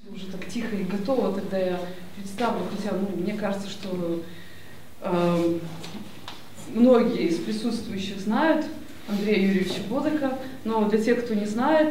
Уже так тихо и готово, тогда я представлю, хотя мне кажется, что многие из присутствующих знают Андрея Юрьевича Бодака, но для тех, кто не знает,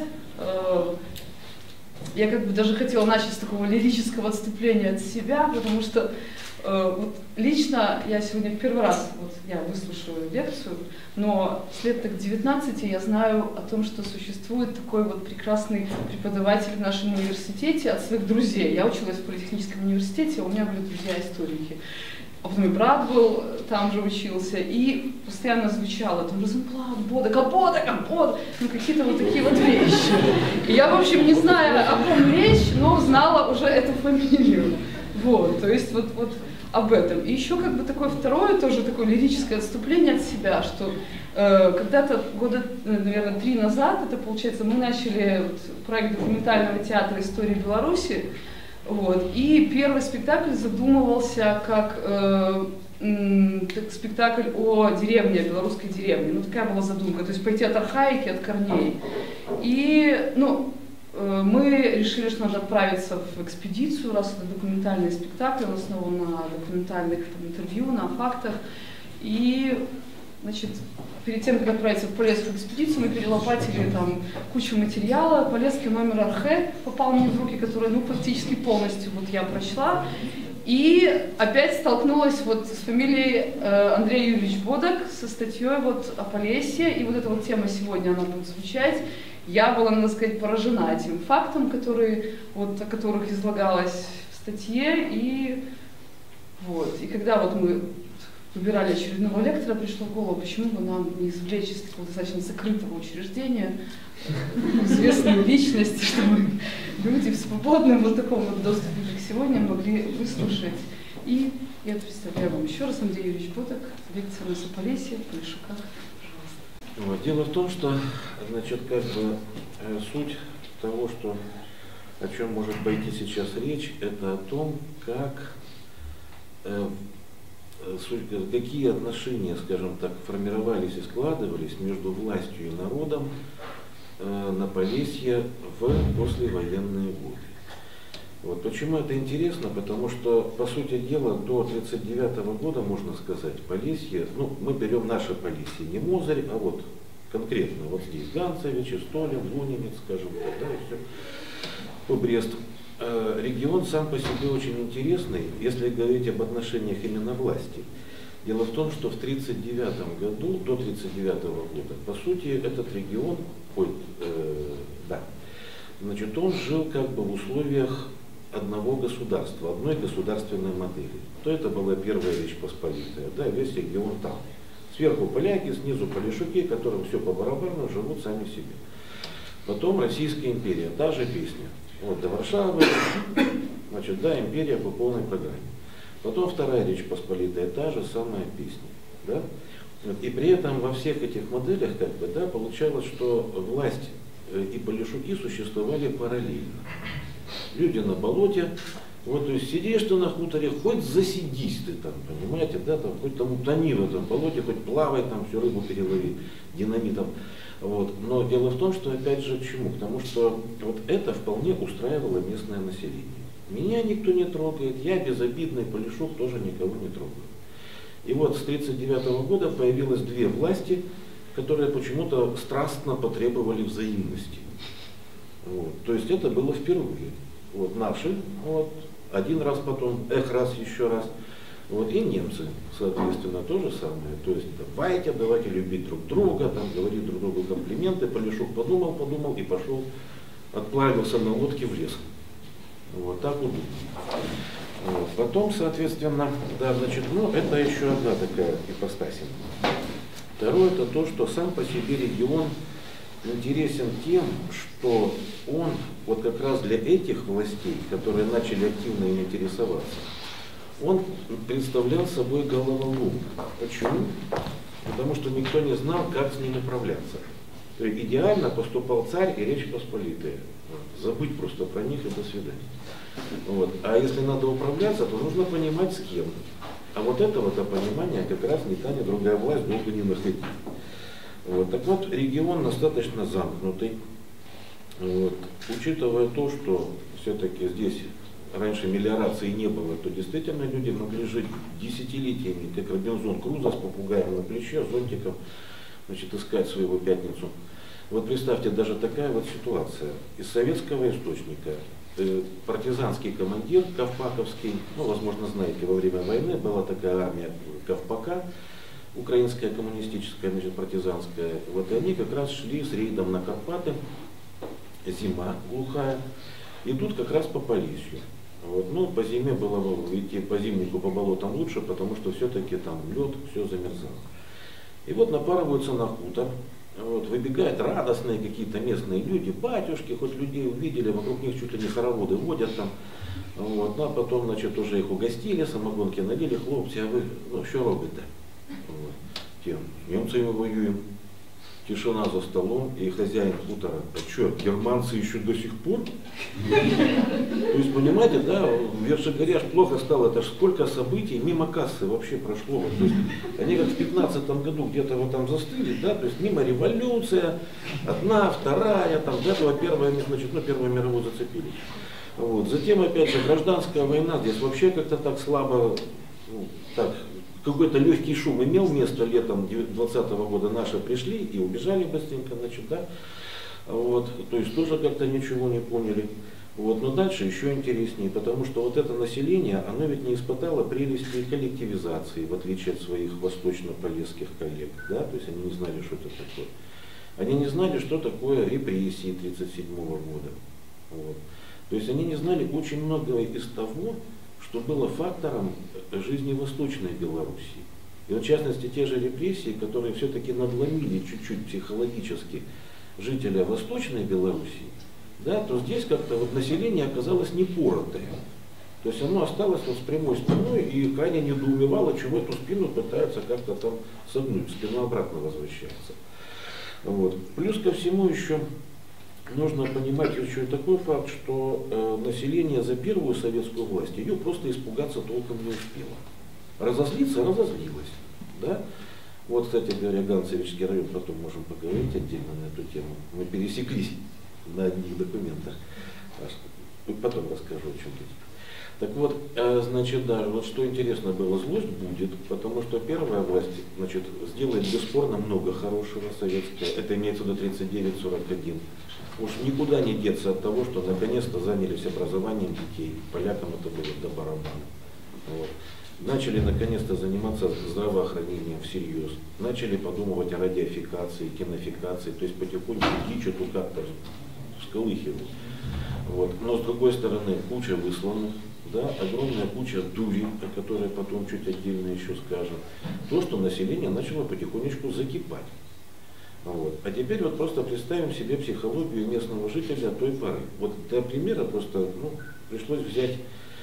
я как бы даже хотела начать с такого лирического отступления от себя, потому что вот лично я сегодня в первый раз я выслушаю лекцию, но с лет так 19 я знаю о том, что существует такой вот прекрасный преподаватель в нашем университете от своих друзей. Я училась в политехническом университете, у меня были друзья-историки. А потом и брат был, там же учился, и постоянно звучало там Розенблат, Бодак, ну какие-то вот такие вот вещи. И я, в общем, не знаю, о ком речь, но знала уже эту фамилию. Вот, то есть вот об этом. И еще как бы такое второе, тоже такое лирическое отступление от себя, что когда-то года, наверное, 3 назад, это получается, мы начали проект документального театра истории Беларуси, вот, и первый спектакль задумывался как спектакль о деревне, о белорусской деревне. Ну, такая была задумка, то есть пойти от архаики, от корней. И, мы решили, что надо отправиться в экспедицию, раз это документальный спектакль, он основан на документальных интервью, на фактах. И, значит, перед тем, как отправиться в Полесскую экспедицию, мы перелопатили там кучу материала. Полесский номер Архе попал мне в руки, который, практически полностью я прочла. И опять столкнулась с фамилией Андрей Юрьевич Бодак, со статьей о Полесье. И вот эта вот тема сегодня, она будет звучать. Я была, надо сказать, поражена этим фактом, о которых излагалось в статье. И когда мы выбирали очередного лектора, пришло в голову, почему бы нам не извлечь из такого достаточно закрытого учреждения известную личность, чтобы люди в свободном таком доступе, как сегодня, могли выслушать. И я представляю вам еще раз Андрей Юрьевич Бодак, лекция у нас о Полесье, в Полешуках. Дело в том, что, суть того, о чем может пойти сейчас речь, это о том, какие отношения, скажем так, формировались и складывались между властью и народом на Полесье в послевоенные годы. Почему это интересно? Потому что, по сути дела, до 1939 года, можно сказать, Полесье, мы берем наше Полесье, не Мозырь, а конкретно здесь Ганцевич, Столин, Лунинец, скажем так, и все, по Бресту. Регион сам по себе очень интересный, если говорить об отношениях именно власти. Дело в том, что в 1939 году, до 1939 года, по сути, этот регион, он жил в условиях одного государства, одной государственной модели. То это была Первая Речь Посполитая, весь регион там. Сверху поляки, снизу полешуки, которым все по барабану, живут сами себе. Потом Российская империя, та же песня. До Варшавы, империя по полной программе. Потом Вторая Речь Посполитая, та же самая песня. И при этом во всех этих моделях получалось, что власть и полешуки существовали параллельно. Люди на болоте, то есть сидишь ты на хуторе, хоть засидись ты там, понимаете, хоть там утони в этом болоте, хоть плавай там, всю рыбу перелови динамитом. Но дело в том, что опять же к чему? Потому что это вполне устраивало местное население. Меня никто не трогает, я безобидный полешук, тоже никого не трогаю. И с 1939 года появилось две власти, которые почему-то страстно потребовали взаимности. То есть это было впервые. Наши, один раз потом, раз, еще раз. И немцы, соответственно, то же самое. То есть давайте любить друг друга, говорить друг другу комплименты. Полешук подумал и пошел, отправился на лодке в лес. Так удобно. Потом, соответственно, это еще одна такая ипостась. Второе, это то, что сам по себе регион интересен тем, что он как раз для этих властей, которые начали активно им интересоваться, он представлял собой головоломку. Почему? Потому что никто не знал, как с ним управляться. То есть идеально поступал царь и Речь Посполитая. Забыть просто про них и до свидания. А если надо управляться, то нужно понимать с кем. А этого-то понимания как раз ни та, ни другая власть долго не находила. Регион достаточно замкнутый. Вот. Учитывая то, что все-таки здесь раньше мелиорации не было, то действительно люди могли жить десятилетиями, как Робинзон Крузо с попугаем на плече, зонтиком, значит, искать своего пятницу. Вот представьте, даже такая вот ситуация. Из советского источника партизанский командир Ковпаковский, ну, возможно, знаете, во время войны была такая армия Ковпака, украинская коммунистическая, значит, партизанская. Вот и они как раз шли с рейдом на Карпаты, зима глухая, идут как раз по Полесью. Вот. Ну, по зиме было идти по зимнику по болотам лучше, потому что все-таки там лед, все замерзало. И вот напарываются на хутор, вот, выбегают радостные какие-то местные люди, батюшки, хоть людей увидели, вокруг них чуть ли не хороводы водят там. Вот. Ну, а потом, значит, уже их угостили, самогонки налили, хлопцы, а вы, ну, что робите? Вот. Тем, немцами воюем. Тишина за столом, и хозяин хутора: а что, германцы еще до сих пор? То есть, понимаете, да, в Вершигоре аж плохо стало, это ж сколько событий мимо кассы вообще прошло. То есть, они как в 15-м году где-то вот там застыли, да, то есть мимо революция, одна, вторая, там, до этого первая, значит, ну, Первую мировую зацепили. Вот. Затем, опять же, гражданская война, здесь вообще как-то так слабо, ну, так, какой-то легкий шум имел место летом 2020 года, наши пришли и убежали быстренько, значит, да, вот, то есть тоже как-то ничего не поняли. Вот, но дальше еще интереснее, потому что вот это население, оно ведь не испытало прелести коллективизации, в отличие от своих восточно-полесских коллег, да, то есть они не знали, что это такое. Они не знали, что такое репрессии 1937 года. Вот. То есть они не знали очень многого из того, что было фактором жизни Восточной Белоруссии. И вот, в частности, те же репрессии, которые все-таки надломили чуть-чуть психологически жителя Восточной Белоруссии, да, то здесь как-то вот население оказалось непоротое. То есть оно осталось вот с прямой спиной и крайне недоумевало, чего эту спину пытаются как-то там согнуть, спина обратно возвращается. Вот. Плюс ко всему еще нужно понимать еще и такой факт, что население за первую советскую власть ее просто испугаться толком не успело. Разозлиться разозлилось. Да? Вот, кстати говоря, Ганцевичский район, потом можем поговорить отдельно на эту тему. Мы пересеклись на одних документах. Потом расскажу о чем-то. Так вот, значит, даже вот что интересно было, злость будет, потому что первая власть, значит, сделает бесспорно много хорошего советского, это имеется в виду 39-41. Уж никуда не деться от того, что наконец-то занялись образованием детей, полякам это было до барабана. Вот. Начали наконец-то заниматься здравоохранением всерьез, начали подумывать о радиофикации, кинофикации, то есть потихоньку дичь эту как-то всколыхивать. Вот. Но с другой стороны, куча высланных, да, огромная куча дури, о которой потом чуть отдельно еще скажем. То, что население начало потихонечку закипать. Вот. А теперь вот просто представим себе психологию местного жителя той поры. Вот для примера просто пришлось взять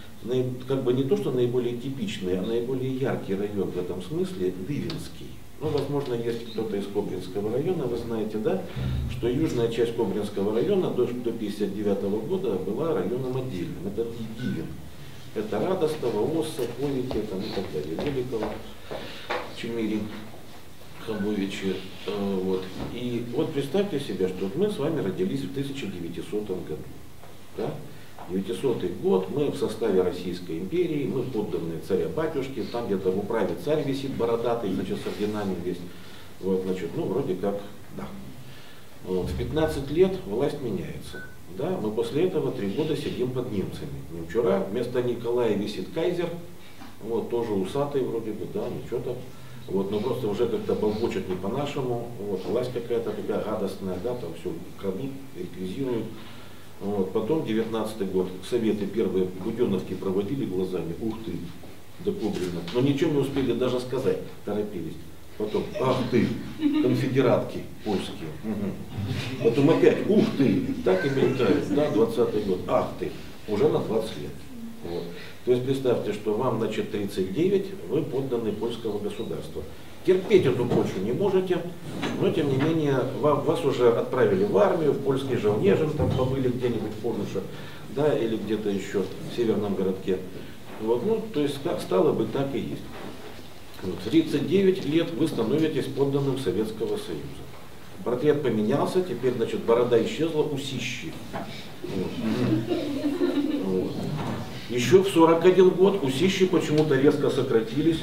как бы не то, что наиболее типичный, а наиболее яркий район в этом смысле – Дывинский. Ну, возможно, есть кто-то из Кобринского района, вы знаете, да, что южная часть Кобринского района до 1959 года была районом отдельным. Это Дивин. Это Радостово, Осса, Повики там, и так далее, Великого, Чемерин, Хабовичи. Вот. И вот представьте себе, что мы с вами родились в 1900 году. Да? 900 год, мы в составе Российской империи, мы подданные царя-батюшки, там где-то в управе царь висит бородатый, значит, с орденами весь. Вот, значит, вроде как, да. Вот, в 15 лет власть меняется. Да, мы после этого 3 года сидим под немцами. Вчера вместо Николая висит кайзер, вот, тоже усатый вроде бы, да, ничего так. Вот, но просто уже как-то болбочет не по-нашему, вот, власть какая-то такая гадостная, да, там все крадут, реквизируют. Вот, потом 19-й год, советы первые Буденовки проводили глазами, ух ты, до Кобрина, но ничего не успели даже сказать, торопились. Потом, ах ты, конфедератки польские. Угу. Потом опять, ух ты, так и мелькает, да, 20-й год, ах ты, уже на 20 лет. Вот. То есть представьте, что вам, значит, 39, вы подданы польского государства. Терпеть эту Польшу не можете, но тем не менее вас уже отправили в армию, в польский Жовнежин, там побыли где-нибудь в Порнуше, да, или где-то еще в северном городке. Вот, то есть стало бы так и есть. Вот, в 39 лет вы становитесь подданным Советского Союза. Портрет поменялся, теперь, значит, борода исчезла, усищи. Вот. Еще в 41 год усищи почему-то резко сократились.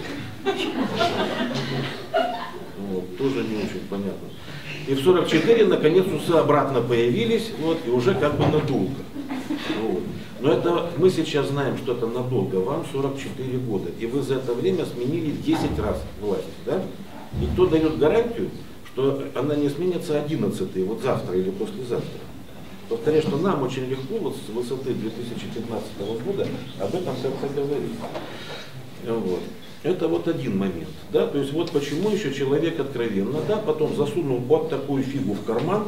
Вот, тоже не очень понятно. И в 44 наконец усы обратно появились, вот, и уже как бы надолго. Вот. Но это мы сейчас знаем, что это надолго, вам 44 года. И вы за это время сменили 10 раз власть. Да? И кто дает гарантию, что она не сменится 11-й, вот завтра или послезавтра. Повторяю, что нам очень легко вот с высоты 2015 года об этом как-то говорить. Вот. Это вот один момент. Да? То есть вот почему еще человек откровенно, да, потом засунул вот такую фигу в карман,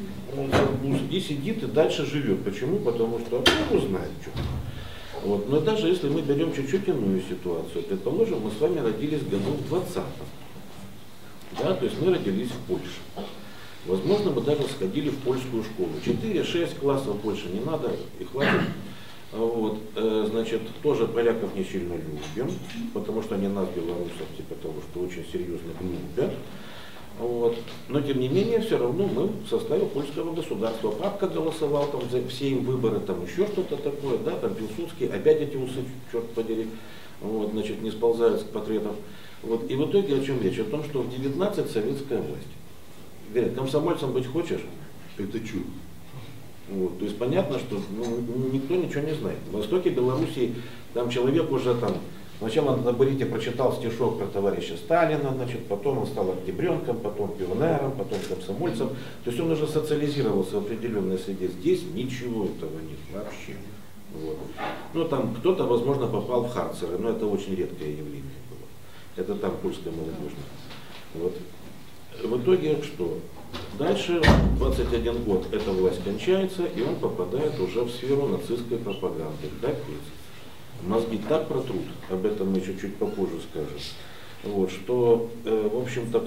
и сидит и дальше живет. Почему? Потому что кто знает, что. Вот. Но даже если мы берем чуть-чуть иную ситуацию, предположим, мы с вами родились году в 20-м. Да? То есть мы родились в Польше. Возможно, мы даже сходили в польскую школу. 4-6 классов больше не надо, и хватит. Вот, значит, тоже поляков не сильно любим, потому что они нас, белорусов, типа того, что очень серьезно любят. Вот. Но тем не менее, все равно мы в составе польского государства. Папка голосовал там за все им выборы, там еще что-то такое, да, там Пилсудский, опять эти усы, черт подери, вот, значит, не сползают с портретов. Вот. И в итоге о чем речь? О том, что в 19 советская власть. Говорят, комсомольцем быть хочешь? Это чудо. Вот. То есть понятно, что никто ничего не знает. В востоке Белоруссии там человек уже там, сначала на табурете прочитал стишок про товарища Сталина, значит, потом он стал октябренком, потом пионером, потом комсомольцем. То есть он уже социализировался в определенной среде. Здесь ничего этого нет вообще. Вот. Ну там кто-то, возможно, попал в Харцеры, но это очень редкое явление было. Это там польская молодежная. Вот. В итоге что? Дальше, 21 год, эта власть кончается, и он попадает уже в сферу нацистской пропаганды. Капец. Мозги так протрут, об этом мы чуть-чуть попозже скажем. Вот, что, в общем-то,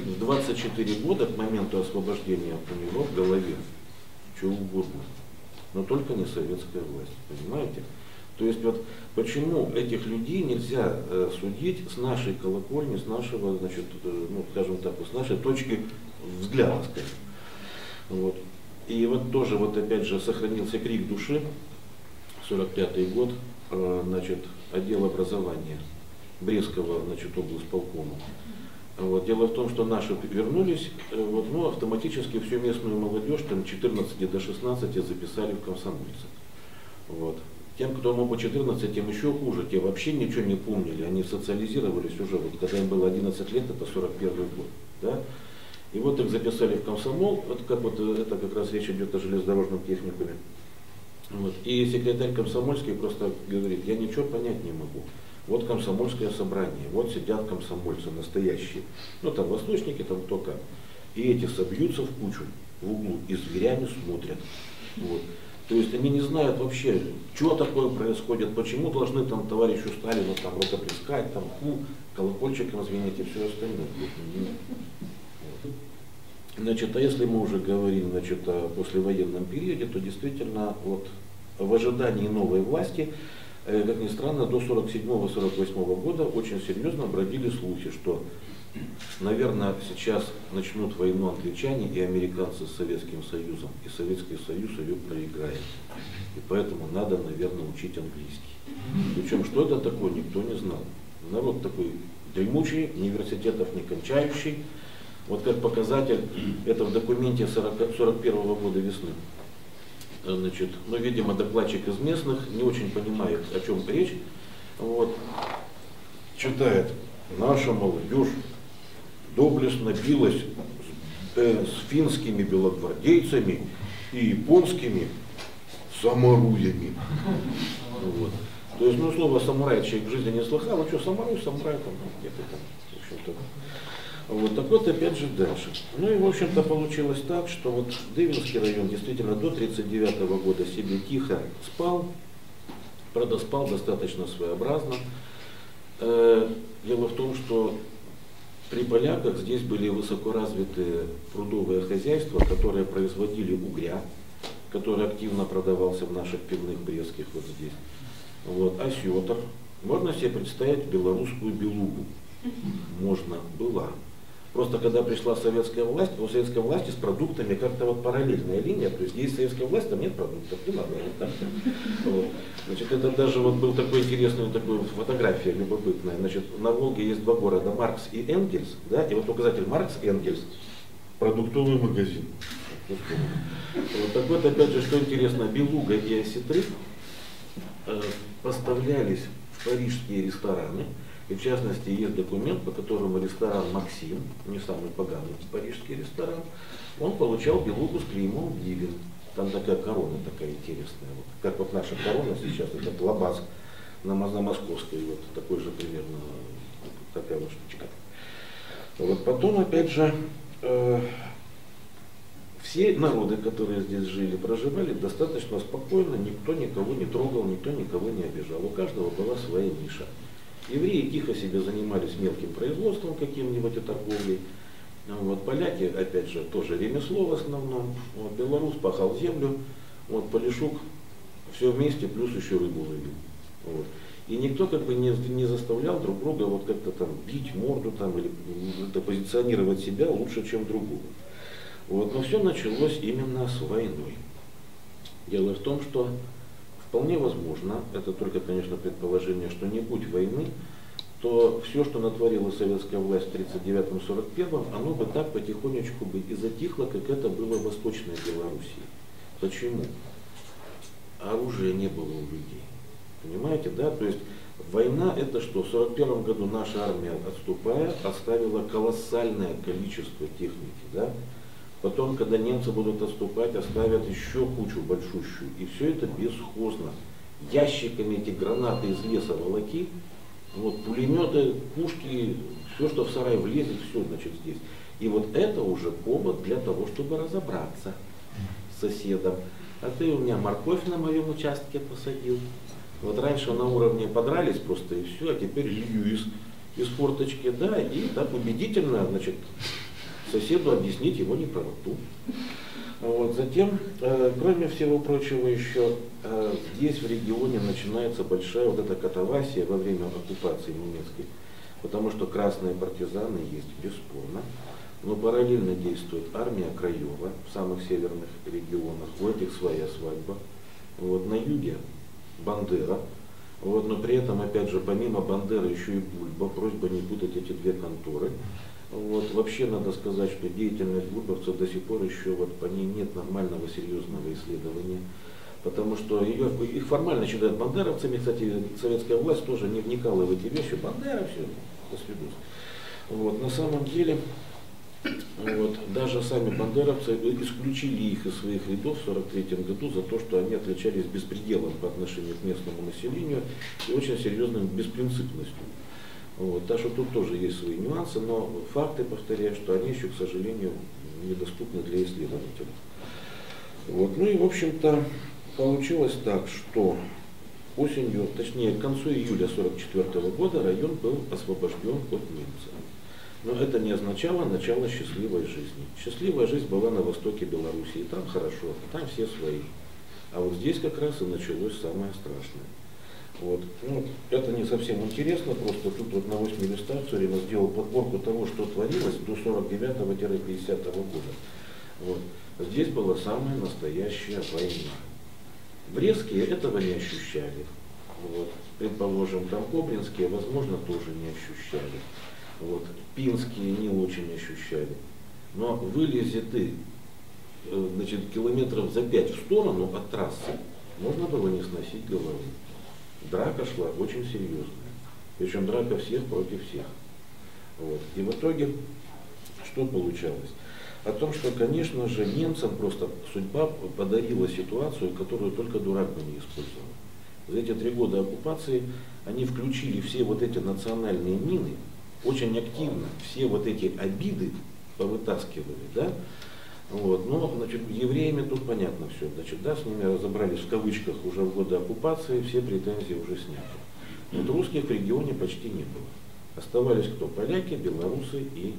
24 года к моменту освобождения у него в голове что угодно, но только не советская власть, понимаете? То есть вот почему этих людей нельзя судить с нашей колокольни, с нашего, значит, ну, скажем так, с нашей точки взгляда, скажем. Вот. И вот тоже вот опять же сохранился крик души, 45-й год, значит, отдел образования Брестского, значит, облсполкома. Вот. Дело в том, что наши вернулись, вот, ну, автоматически всю местную молодежь, там 14 до 16 записали в комсомольцы. Вот. Тем, кто ему по 14, тем еще хуже, те вообще ничего не помнили, они социализировались уже, вот, когда им было 11 лет, это 41 год. Да? И вот их записали в комсомол, вот как вот это как раз речь идет о железнодорожном техникуме. Вот. И секретарь комсомольский просто говорит, я ничего понять не могу. Вот комсомольское собрание, вот сидят комсомольцы настоящие, ну там восточники, там кто как. И эти собьются в кучу в углу и зверями смотрят. Вот. То есть они не знают вообще, что такое происходит, почему должны там товарищу Сталину там рукоплескать, там, колокольчиком звенеть и все остальное. Значит, а если мы уже говорим, значит, о послевоенном периоде, то действительно вот в ожидании новой власти, как ни странно, до 47-48 года очень серьезно бродили слухи, что, наверное, сейчас начнут войну англичане и американцы с Советским Союзом, и Советский Союз ее проиграет. И поэтому надо, наверное, учить английский. Причем, что это такое, никто не знал. Народ такой дремучий, университетов не кончающий. Вот как показатель, это в документе 41-го года весны. Значит, ну, видимо, докладчик из местных не очень понимает, о чем речь. Вот. Читает, наша молодежь доблестно билась с финскими белогвардейцами и японскими самуруями. Вот. То есть, ну, слово самурай человек в жизни не слыхал, а что, самурай там, где-то там, в общем-то. Вот, так вот, опять же, дальше. Ну и, в общем-то, получилось так, что вот Дывинский район действительно до 1939 года себе тихо спал, правда, спал достаточно своеобразно. Дело в том, что при поляках здесь были высокоразвитые прудовые хозяйства, которые производили угря, который активно продавался в наших пивных брестских вот здесь. Вот, осетр. Можно себе представить белорусскую белугу? Можно, была. Просто когда пришла советская власть, у советской власти с продуктами как-то вот параллельная линия, то есть есть советская власть, там нет продуктов, не надо. Вот. Значит, это даже вот был такой интересный, такой фотография любопытная. Значит, на Волге есть два города, Маркс и Энгельс, да, и вот указатель Маркс-Энгельс, продуктовый магазин. Вот. Так вот, опять же, что интересно, белуга и осетры поставлялись в парижские рестораны. И в частности, есть документ, по которому ресторан «Максим», не самый поганый парижский ресторан, он получал белугу с клеймом «Гивен». Там такая корона такая интересная, вот, как вот наша корона сейчас, это лабаз на Московской, вот такой же примерно, такая вот штучка. Вот потом, опять же, все народы, которые здесь жили, проживали достаточно спокойно, никто никого не трогал, никто никого не обижал, у каждого была своя ниша. Евреи тихо себе занимались мелким производством каким-нибудь и торговлей. Вот, поляки, опять же, тоже ремесло в основном. Вот, белорус пахал землю, вот, полешук все вместе, плюс еще рыбу ловил. Вот. И никто как бы не заставлял друг друга вот как-то там бить морду там, или позиционировать себя лучше, чем другого. Вот. Но все началось именно с войной. Дело в том, что вполне возможно, это только, конечно, предположение, что не будь войны, то все, что натворила советская власть в 1939-1941, оно бы так потихонечку бы и затихло, как это было в Восточной Белоруссии. Почему? Оружия не было у людей. Понимаете, да? То есть война это что? В 1941 году наша армия, отступая, оставила колоссальное количество техники, да? Потом, когда немцы будут отступать, оставят еще кучу большущую. И все это бесхозно. Ящиками эти гранаты из леса волоки, вот, пулеметы, пушки, все, что в сарай влезет, все, значит, здесь. И вот это уже повод для того, чтобы разобраться с соседом. А ты у меня морковь на моем участке посадил. Вот раньше на уровне подрались просто и все, а теперь лью из форточки, да, и так убедительно, значит, соседу объяснить его неправоту. Вот. Затем, кроме всего прочего, еще здесь в регионе начинается большая вот эта катавасия во время оккупации немецкой, потому что красные партизаны есть бесспорно, но параллельно действует армия Краева в самых северных регионах, у этих своя свадьба, вот, на юге Бандера, вот, но при этом, опять же, помимо Бандеры еще и Бульба, просьба не путать эти две конторы. Вот, вообще надо сказать, что деятельность бульбовцев до сих пор еще вот по ней нет нормального серьезного исследования, потому что их формально считают бандеровцами, кстати, советская власть тоже не вникала в эти вещи, Бандера, все, до свидос. Вот, на самом деле, вот, даже сами бандеровцы исключили их из своих рядов в 1943 году за то, что они отличались беспределом по отношению к местному населению и очень серьезной беспринципностью. Вот, так что тут тоже есть свои нюансы, но факты, повторяю, что они еще, к сожалению, недоступны для исследователей. Вот, ну и, в общем-то, получилось так, что осенью, точнее, к концу июля 1944 года район был освобожден от немцев. Но это не означало начало счастливой жизни. Счастливая жизнь была на востоке Белоруссии, там хорошо, там все свои. А вот здесь как раз и началось самое страшное. Вот. Ну, это не совсем интересно, просто тут вот на 8 листах все время сделал подборку того, что творилось до 49-50 года. Вот. Здесь была самая настоящая война. Брестские этого не ощущали. Вот. Предположим, там Кобринские, возможно, тоже не ощущали. Вот. Пинские не очень ощущали. Но вылези ты, значит, километров за 5 в сторону от трассы, можно было не сносить головы. Драка шла очень серьезная. Причем драка всех против всех. Вот. И в итоге что получалось? О том, что, конечно же, немцам просто судьба подарила ситуацию, которую только дурак бы не использовал. За эти 3 года оккупации они включили все вот эти национальные мины, очень активно все вот эти обиды повытаскивали, да? Вот. Но, значит, евреями тут понятно все, значит, да, с ними разобрались в кавычках уже в годы оккупации, все претензии уже сняты. Вот русских в регионе почти не было. Оставались кто? Поляки, белорусы и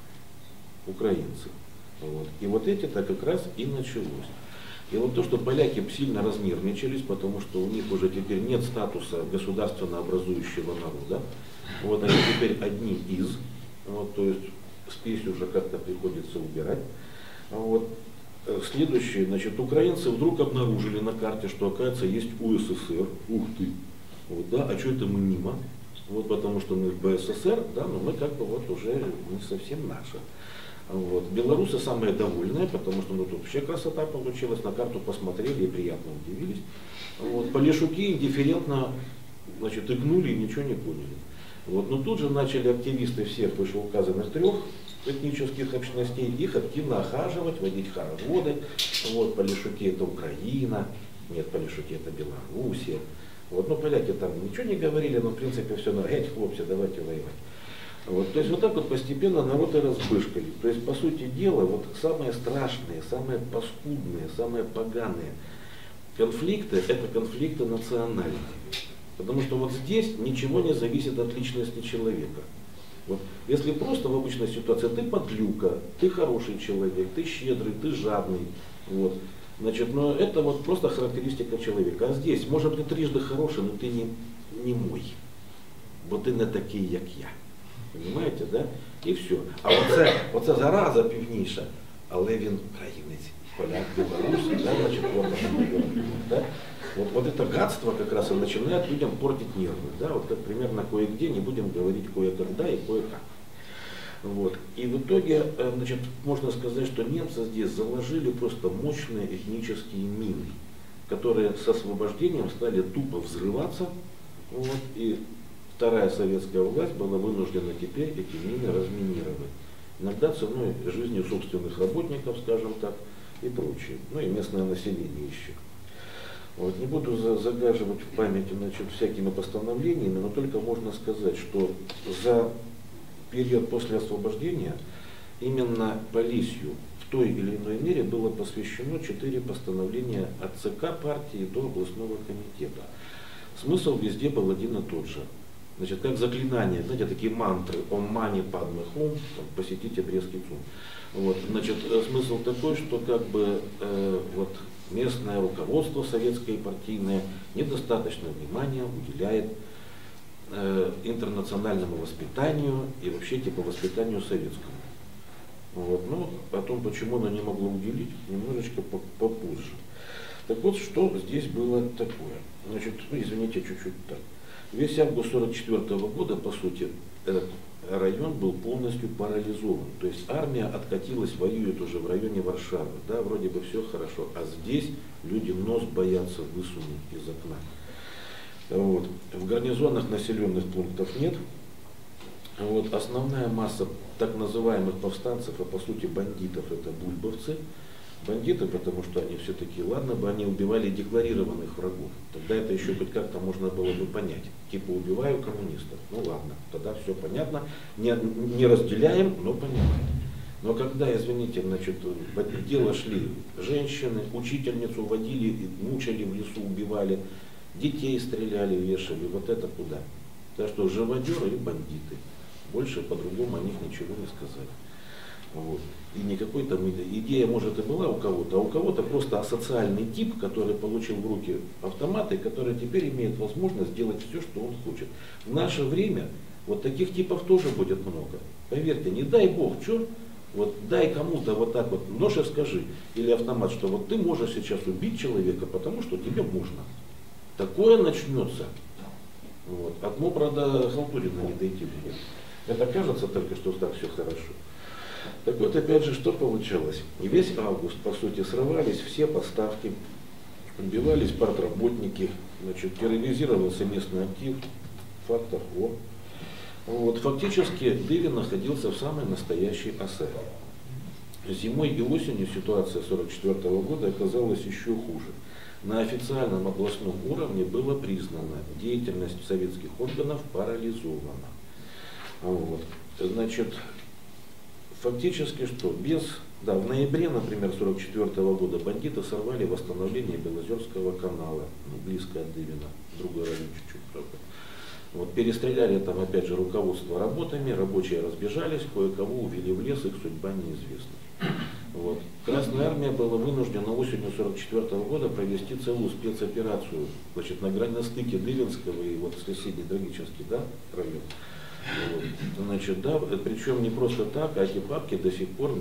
украинцы. Вот. И вот эти-то как раз и началось. И вот то, что поляки сильно разнервничались, потому что у них уже теперь нет статуса государственно образующего народа, вот они теперь одни из, вот, то есть спесь уже как-то приходится убирать. Вот. Следующее, значит, украинцы вдруг обнаружили на карте, что, оказывается, есть УССР. Ух ты! Вот, да, а что это мы мимо? Вот, потому что мы в БССР, да, но мы как бы вот уже не совсем наши. Вот. Белорусы самые довольные, потому что ну, тут вообще красота получилась, на карту посмотрели и приятно удивились. Вот. Полешуки индифферентно, значит, игнули и ничего не поняли. Вот. Но тут же начали активисты всех вышеуказанных 3 этнических общностей их активно охаживать, водить хороводы. Вот. Полешуки это Украина, нет, полешуки это Белоруссия. Вот, ну, поляки там ничего не говорили, но в принципе все на хлопцы, давайте воевать. Вот, то есть вот так вот постепенно народ и разбышкали. То есть, по сути дела, вот самые страшные, самые паскудные, самые поганые конфликты, это конфликты национальные. Потому что вот здесь ничего не зависит от личности человека. Вот, если просто в обычной ситуации ты подлюка, ты хороший человек, ты щедрый, ты жадный, вот, значит, но это вот просто характеристика человека. А здесь, может, ты трижды хороший, но ты не мой. Вот ты не такий, як я. Понимаете, да? І все. А оце зараза півніша, але він українець, поляк, белорус, да, значит, вот, да? Вот это гадство как раз и начинает людям портить нервы, да, вот как примерно кое-где, не будем говорить кое-когда и кое-как. Вот. И в итоге, значит, можно сказать, что немцы здесь заложили просто мощные этнические мины, которые с освобождением стали тупо взрываться, вот, и вторая советская власть была вынуждена теперь эти мины разминировать. Иногда ценой жизни собственных работников, скажем так, и прочее. Ну и местное население еще. Вот, не буду загаживать в памяти, значит, всякими постановлениями, но только можно сказать, что за период после освобождения именно Полесью в той или иной мере было посвящено 4 постановления от ЦК партии до областного комитета. Смысл везде был один и тот же. Значит, как заклинание, знаете, такие мантры, «Ом мани падме хум», посетите Брестский ЦУМ. Вот, значит, смысл такой, что как бы вот местное руководство советское и партийное недостаточно внимания уделяет интернациональному воспитанию и вообще типа воспитанию советскому. Вот, ну, о том, почему оно не могло уделить, немножечко попозже. Так вот, что здесь было такое. Значит, ну, извините, чуть-чуть так. Весь август 1944 года, по сути, этот район был полностью парализован. То есть армия откатилась, воюет уже в районе Варшавы. Да, вроде бы все хорошо. А здесь люди нос боятся высунуть из окна. Вот. В гарнизонных населенных пунктов нет. Вот. Основная масса так называемых повстанцев, а по сути бандитов, это бульбовцы. Бандиты, потому что они все-таки, ладно бы они убивали декларированных врагов, тогда это еще хоть как-то можно было бы понять. Типа убиваю коммунистов, ну ладно, тогда все понятно, не разделяем, но понимаем. Но когда, извините, значит, в дело шли женщины, учительницу водили, мучили в лесу, убивали, детей стреляли, вешали, вот это куда? Так что живодеры и бандиты. Больше по-другому о них ничего не сказали. Вот. И никакой там идея, может, и была у кого-то, а у кого-то просто асоциальный тип, который получил в руки автомат и который теперь имеет возможность делать все, что он хочет. В наше время вот таких типов тоже будет много. Поверьте, не дай бог, что, вот дай кому-то вот так вот нож и скажи, или автомат, что вот ты можешь сейчас убить человека, потому что тебе можно. Такое начнется. Вот. От правда, халтурина не дойти будет. Это кажется только, что так все хорошо. Так вот, опять же, что получалось? И весь август, по сути, срывались все поставки, убивались партработники, значит, терроризировался местный актив, фактов о. Вот, фактически Дывин находился в самой настоящей осаде. Зимой и осенью ситуация 1944 года оказалась еще хуже. На официальном областном уровне было признано, деятельность советских органов парализована. Вот. Значит, фактически что? В ноябре, например, 1944 года бандиты сорвали восстановление Белозерского канала, близко от Дывина, другой район чуть-чуть, правда. Вот, перестреляли там, опять же, руководство работами, рабочие разбежались, кое-кого увели в лес, их судьба неизвестна. Вот. Красная армия была вынуждена осенью 1944 года провести целую спецоперацию, значит, на стыке Дывинского и вот соседний Драгичинский, да, район. Вот. Значит, да, причем не просто так, а эти папки до сих пор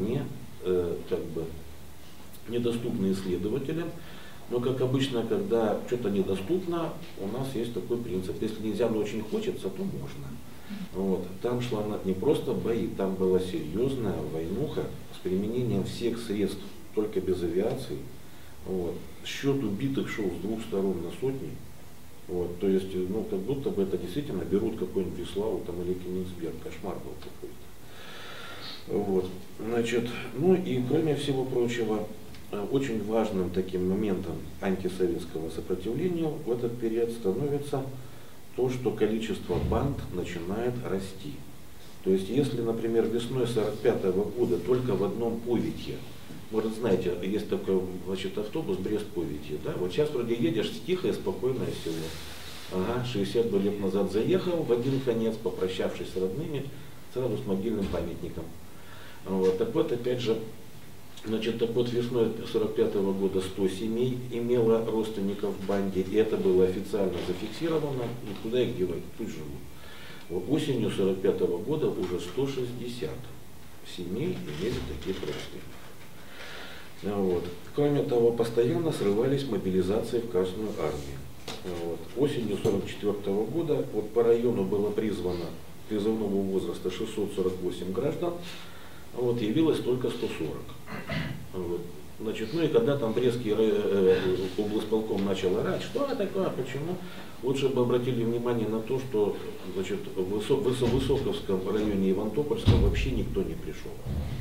недоступны исследователям. Но, как обычно, когда что-то недоступно, у нас есть такой принцип. Если нельзя, но очень хочется, то можно. Вот. Там шла не просто бои, там была серьезная войнуха с применением всех средств, только без авиации. Вот. Счет убитых шел с двух сторон на сотни. Вот. То есть, ну, как будто бы это действительно берут какой-нибудь Виславу там, или Кенигсберг. Кошмар был какой-то. Вот. Значит, ну и кроме всего прочего, очень важным таким моментом антисоветского сопротивления в этот период становится то, что количество банд начинает расти. То есть, если, например, весной 1945 года только в одном Повитье, может, знаете, есть такой, значит, автобус Брест-Повитье, да? Вот сейчас вроде едешь в тихое, спокойное село. Ага, 60 лет назад заехал в один конец, попрощавшись с родными, сразу с могильным памятником. Вот. Так вот, опять же, значит, так вот весной 1945 года 100 семей имело родственников в банде, и это было официально зафиксировано, и куда их девать, тут живут. Вот осенью 1945 года уже 160 семей имели таких родственников. Вот. Кроме того, постоянно срывались мобилизации в Красную армию. Вот. Осенью 1944 года вот по району было призвано призывного возраста 648 граждан, вот, явилось только 140. Вот. Значит, ну и когда там Брестский облсполком начал орать, что это такое, почему, лучше бы обратили внимание на то, что, значит, в Высоковском районе Ивантопольском вообще никто не пришел.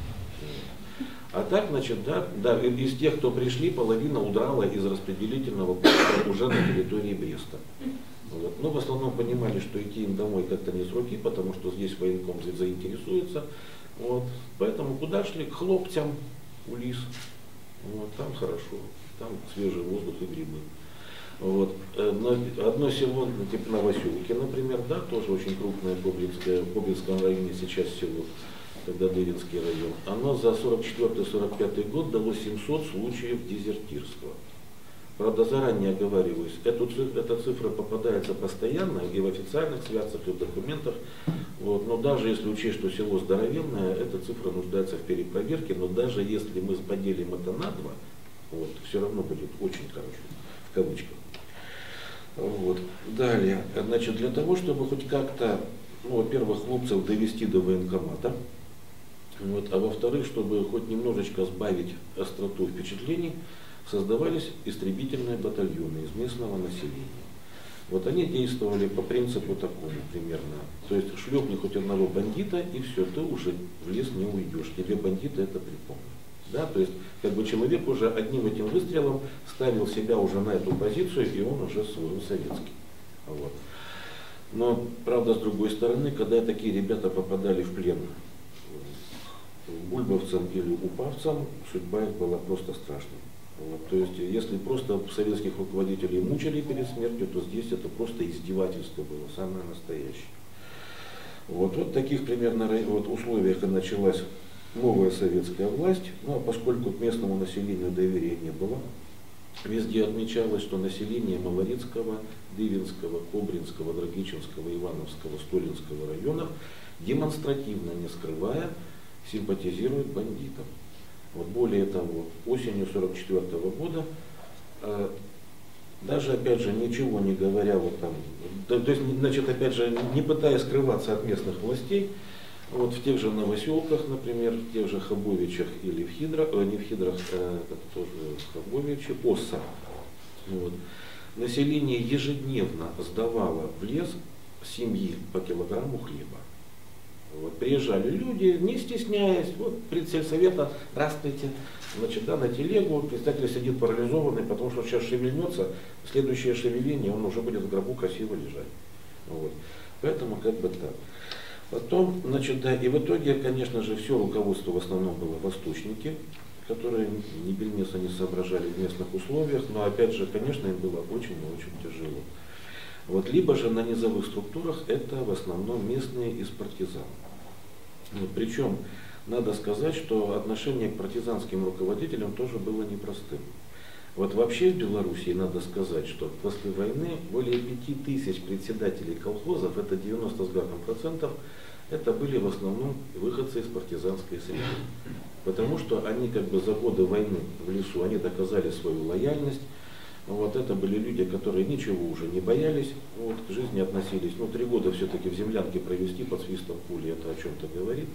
А так, значит, да, из тех, кто пришли, половина удрала из распределительного пункта уже на территории Бреста. Вот. Но в основном понимали, что идти им домой как-то не с руки, потому что здесь военком заинтересуется. Вот. Поэтому куда шли? К хлопцам у лис. Вот. Там хорошо, там свежий воздух и грибы. Вот. Одно село, типа Новоселки, например, да, тоже очень крупное в Кобринском районе сейчас село, тогда Дыринский район, оно за 1944-1945 год дало 700 случаев дезертирства. Правда, заранее оговариваюсь, эта цифра попадается постоянно и в официальных связках, и в документах. Вот, но даже если учесть, что село здоровенное, эта цифра нуждается в перепроверке, но даже если мы поделим это на 2, вот, все равно будет очень хорошо, в кавычках. Вот. Далее, значит, для того, чтобы хоть как-то, ну, во-первых, хлопцев довести до военкомата, вот, а во-вторых, чтобы хоть немножечко сбавить остроту впечатлений, создавались истребительные батальоны из местного населения. Вот они действовали по принципу такому примерно. То есть шлепни хоть одного бандита, и все, ты уже в лес не уйдешь. Тебе бандиты это припомнят. Да? То есть как бы человек уже одним этим выстрелом ставил себя уже на эту позицию, и он уже свой советский. Вот. Но, правда, с другой стороны, когда такие ребята попадали в плен бульбовцам или упавцам, судьба их была просто страшной. Вот, то есть, если просто советских руководителей мучили перед смертью, то здесь это просто издевательство было, самое настоящее. Вот в таких примерно условиях и началась новая советская власть, ну а поскольку к местному населению доверия не было, везде отмечалось, что население Малорецкого, Дывинского, Кобринского, Драгичинского, Ивановского, Столинского районов демонстративно, не скрывая, симпатизирует бандитам. Вот более того, осенью 1944 года, даже, опять же, ничего не говоря, вот там, то есть, значит, опять же, не пытаясь скрываться от местных властей, вот в тех же Новоселках, например, в тех же Хабовичах или в Хидрах, не в Хидрах, это тоже Хабовичи, Осса, вот, население ежедневно сдавало в лес семьи по килограмму хлеба. Вот, приезжали люди, не стесняясь, вот предсельсовета, здравствуйте, значит, да, на телегу, председатель сидит парализованный, потому что сейчас шевельнется, следующее шевеление, он уже будет в гробу красиво лежать. Вот. Поэтому как бы так. Потом, значит, да, и в итоге, конечно же, все руководство в основном было восточники, которые ни бельмеса не соображали в местных условиях, но опять же, конечно, им было очень и очень тяжело. Вот, либо же на низовых структурах это в основном местные из партизан. Вот, причем надо сказать, что отношение к партизанским руководителям тоже было непростым. Вот вообще в Белоруссии надо сказать, что после войны более 5000 председателей колхозов, это 90 с гаком процентов, это были в основном выходцы из партизанской среды. Потому что они как бы за годы войны в лесу, они доказали свою лояльность. Вот это были люди, которые ничего уже не боялись, вот, к жизни относились. 3 года все-таки в землянке провести под свистом пули, это о чем-то говорит.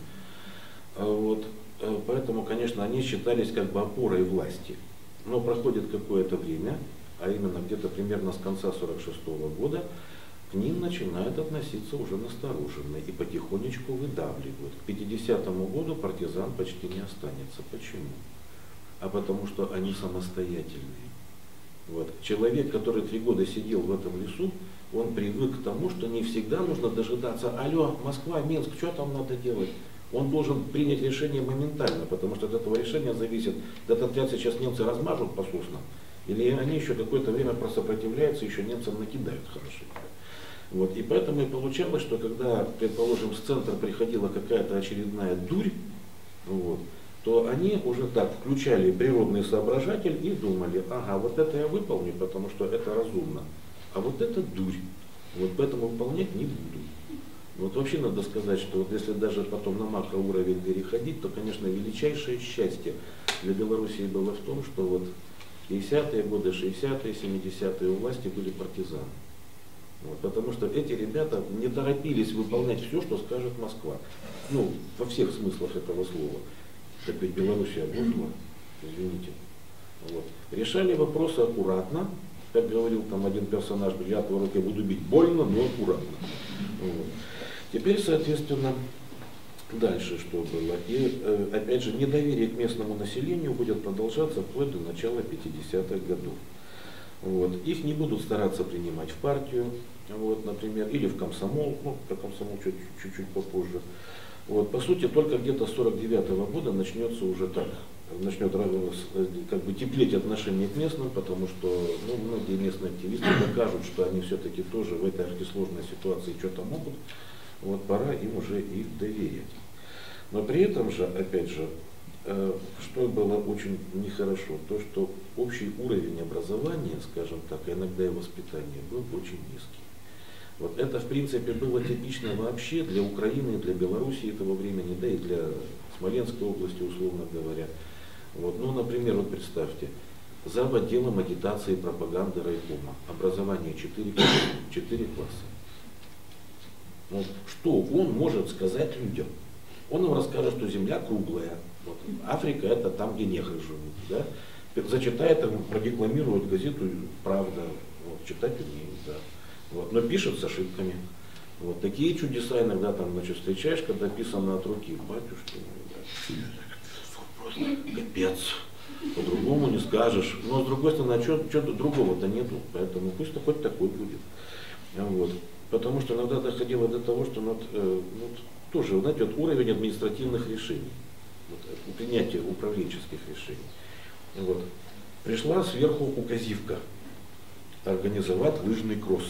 Вот, поэтому, конечно, они считались как бы опорой власти. Но проходит какое-то время, а именно где-то примерно с конца 1946 года, к ним начинают относиться уже настороженно и потихонечку выдавливают. К 50-му году партизан почти не останется. Почему? А потому что они самостоятельные. Вот. Человек, который 3 года сидел в этом лесу, он привык к тому, что не всегда нужно дожидаться: алло, Москва, Минск, что там надо делать? Он должен принять решение моментально, потому что от этого решения зависит, этот отряд сейчас немцы размажут по соснам, или они еще какое-то время просопротивляются, еще немцам накидают хорошенько. Вот. И поэтому и получалось, что когда, предположим, с центра приходила какая-то очередная дурь, вот, то они уже так включали природный соображатель и думали: ага, вот это я выполню, потому что это разумно, а вот это дурь, вот поэтому выполнять не буду. Вот вообще надо сказать, что вот если даже потом на макроуровень переходить, то, конечно, величайшее счастье для Белоруссии было в том, что вот 50-е годы, 60-е, 70-е у власти были партизаны. Вот, потому что эти ребята не торопились выполнять все, что скажет Москва. Во всех смыслах этого слова. Так ведь Белоруссия буржуа, извините. Вот. Решали вопросы аккуратно. Как говорил там один персонаж, я по руке буду бить больно, но аккуратно. Вот. Теперь, соответственно, дальше что было. И опять же, недоверие к местному населению будет продолжаться вплоть до начала 50-х годов. Вот. Их не будут стараться принимать в партию, вот, например, или в комсомол, про комсомол чуть-чуть попозже. Вот. По сути, только где-то с 49-го года начнется уже так, начнет как бы теплеть отношение к местным, потому что многие местные активисты докажут, что они все-таки тоже в этой архисложной ситуации что-то могут. Вот пора им уже и доверять. Но при этом же, опять же, что было очень нехорошо, то, что общий уровень образования, скажем так, а иногда и воспитания был очень низкий. Вот это, в принципе, было типично вообще для Украины, для Белоруссии этого времени, да и для Смоленской области, условно говоря. Вот, например, вот представьте, зав. Отделом агитации и пропаганды райкома, образование 4 класса. Вот, что он может сказать людям? Он им расскажет, что Земля круглая, вот, Африка это там, где негры живут. Да? Зачитает им, продекламирует газету «Правда», вот, читать умеет, да. Вот, но пишет с ошибками. Вот, такие чудеса иногда там, встречаешь, когда писано от руки: батюшки, просто капец, по-другому не скажешь. Но с другой стороны, а что-то другого-то нету, поэтому пусть хоть такой будет. Вот. Потому что иногда доходило до того, что тоже, знаете, вот уровень административных решений, вот, принятия управленческих решений. Вот. Пришла сверху указивка организовать лыжный кросс.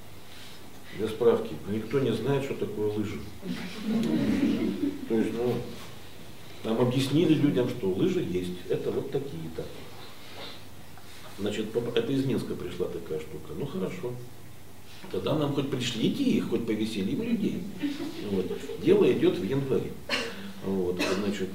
Для справки, никто не знает, что такое лыжи. То есть, нам объяснили людям, что лыжи есть, это вот такие-то. Значит, это из Минска пришла такая штука. Хорошо. Тогда нам хоть пришлите их, хоть повеселим людей. Вот. Дело идет в январе. Вот. Значит,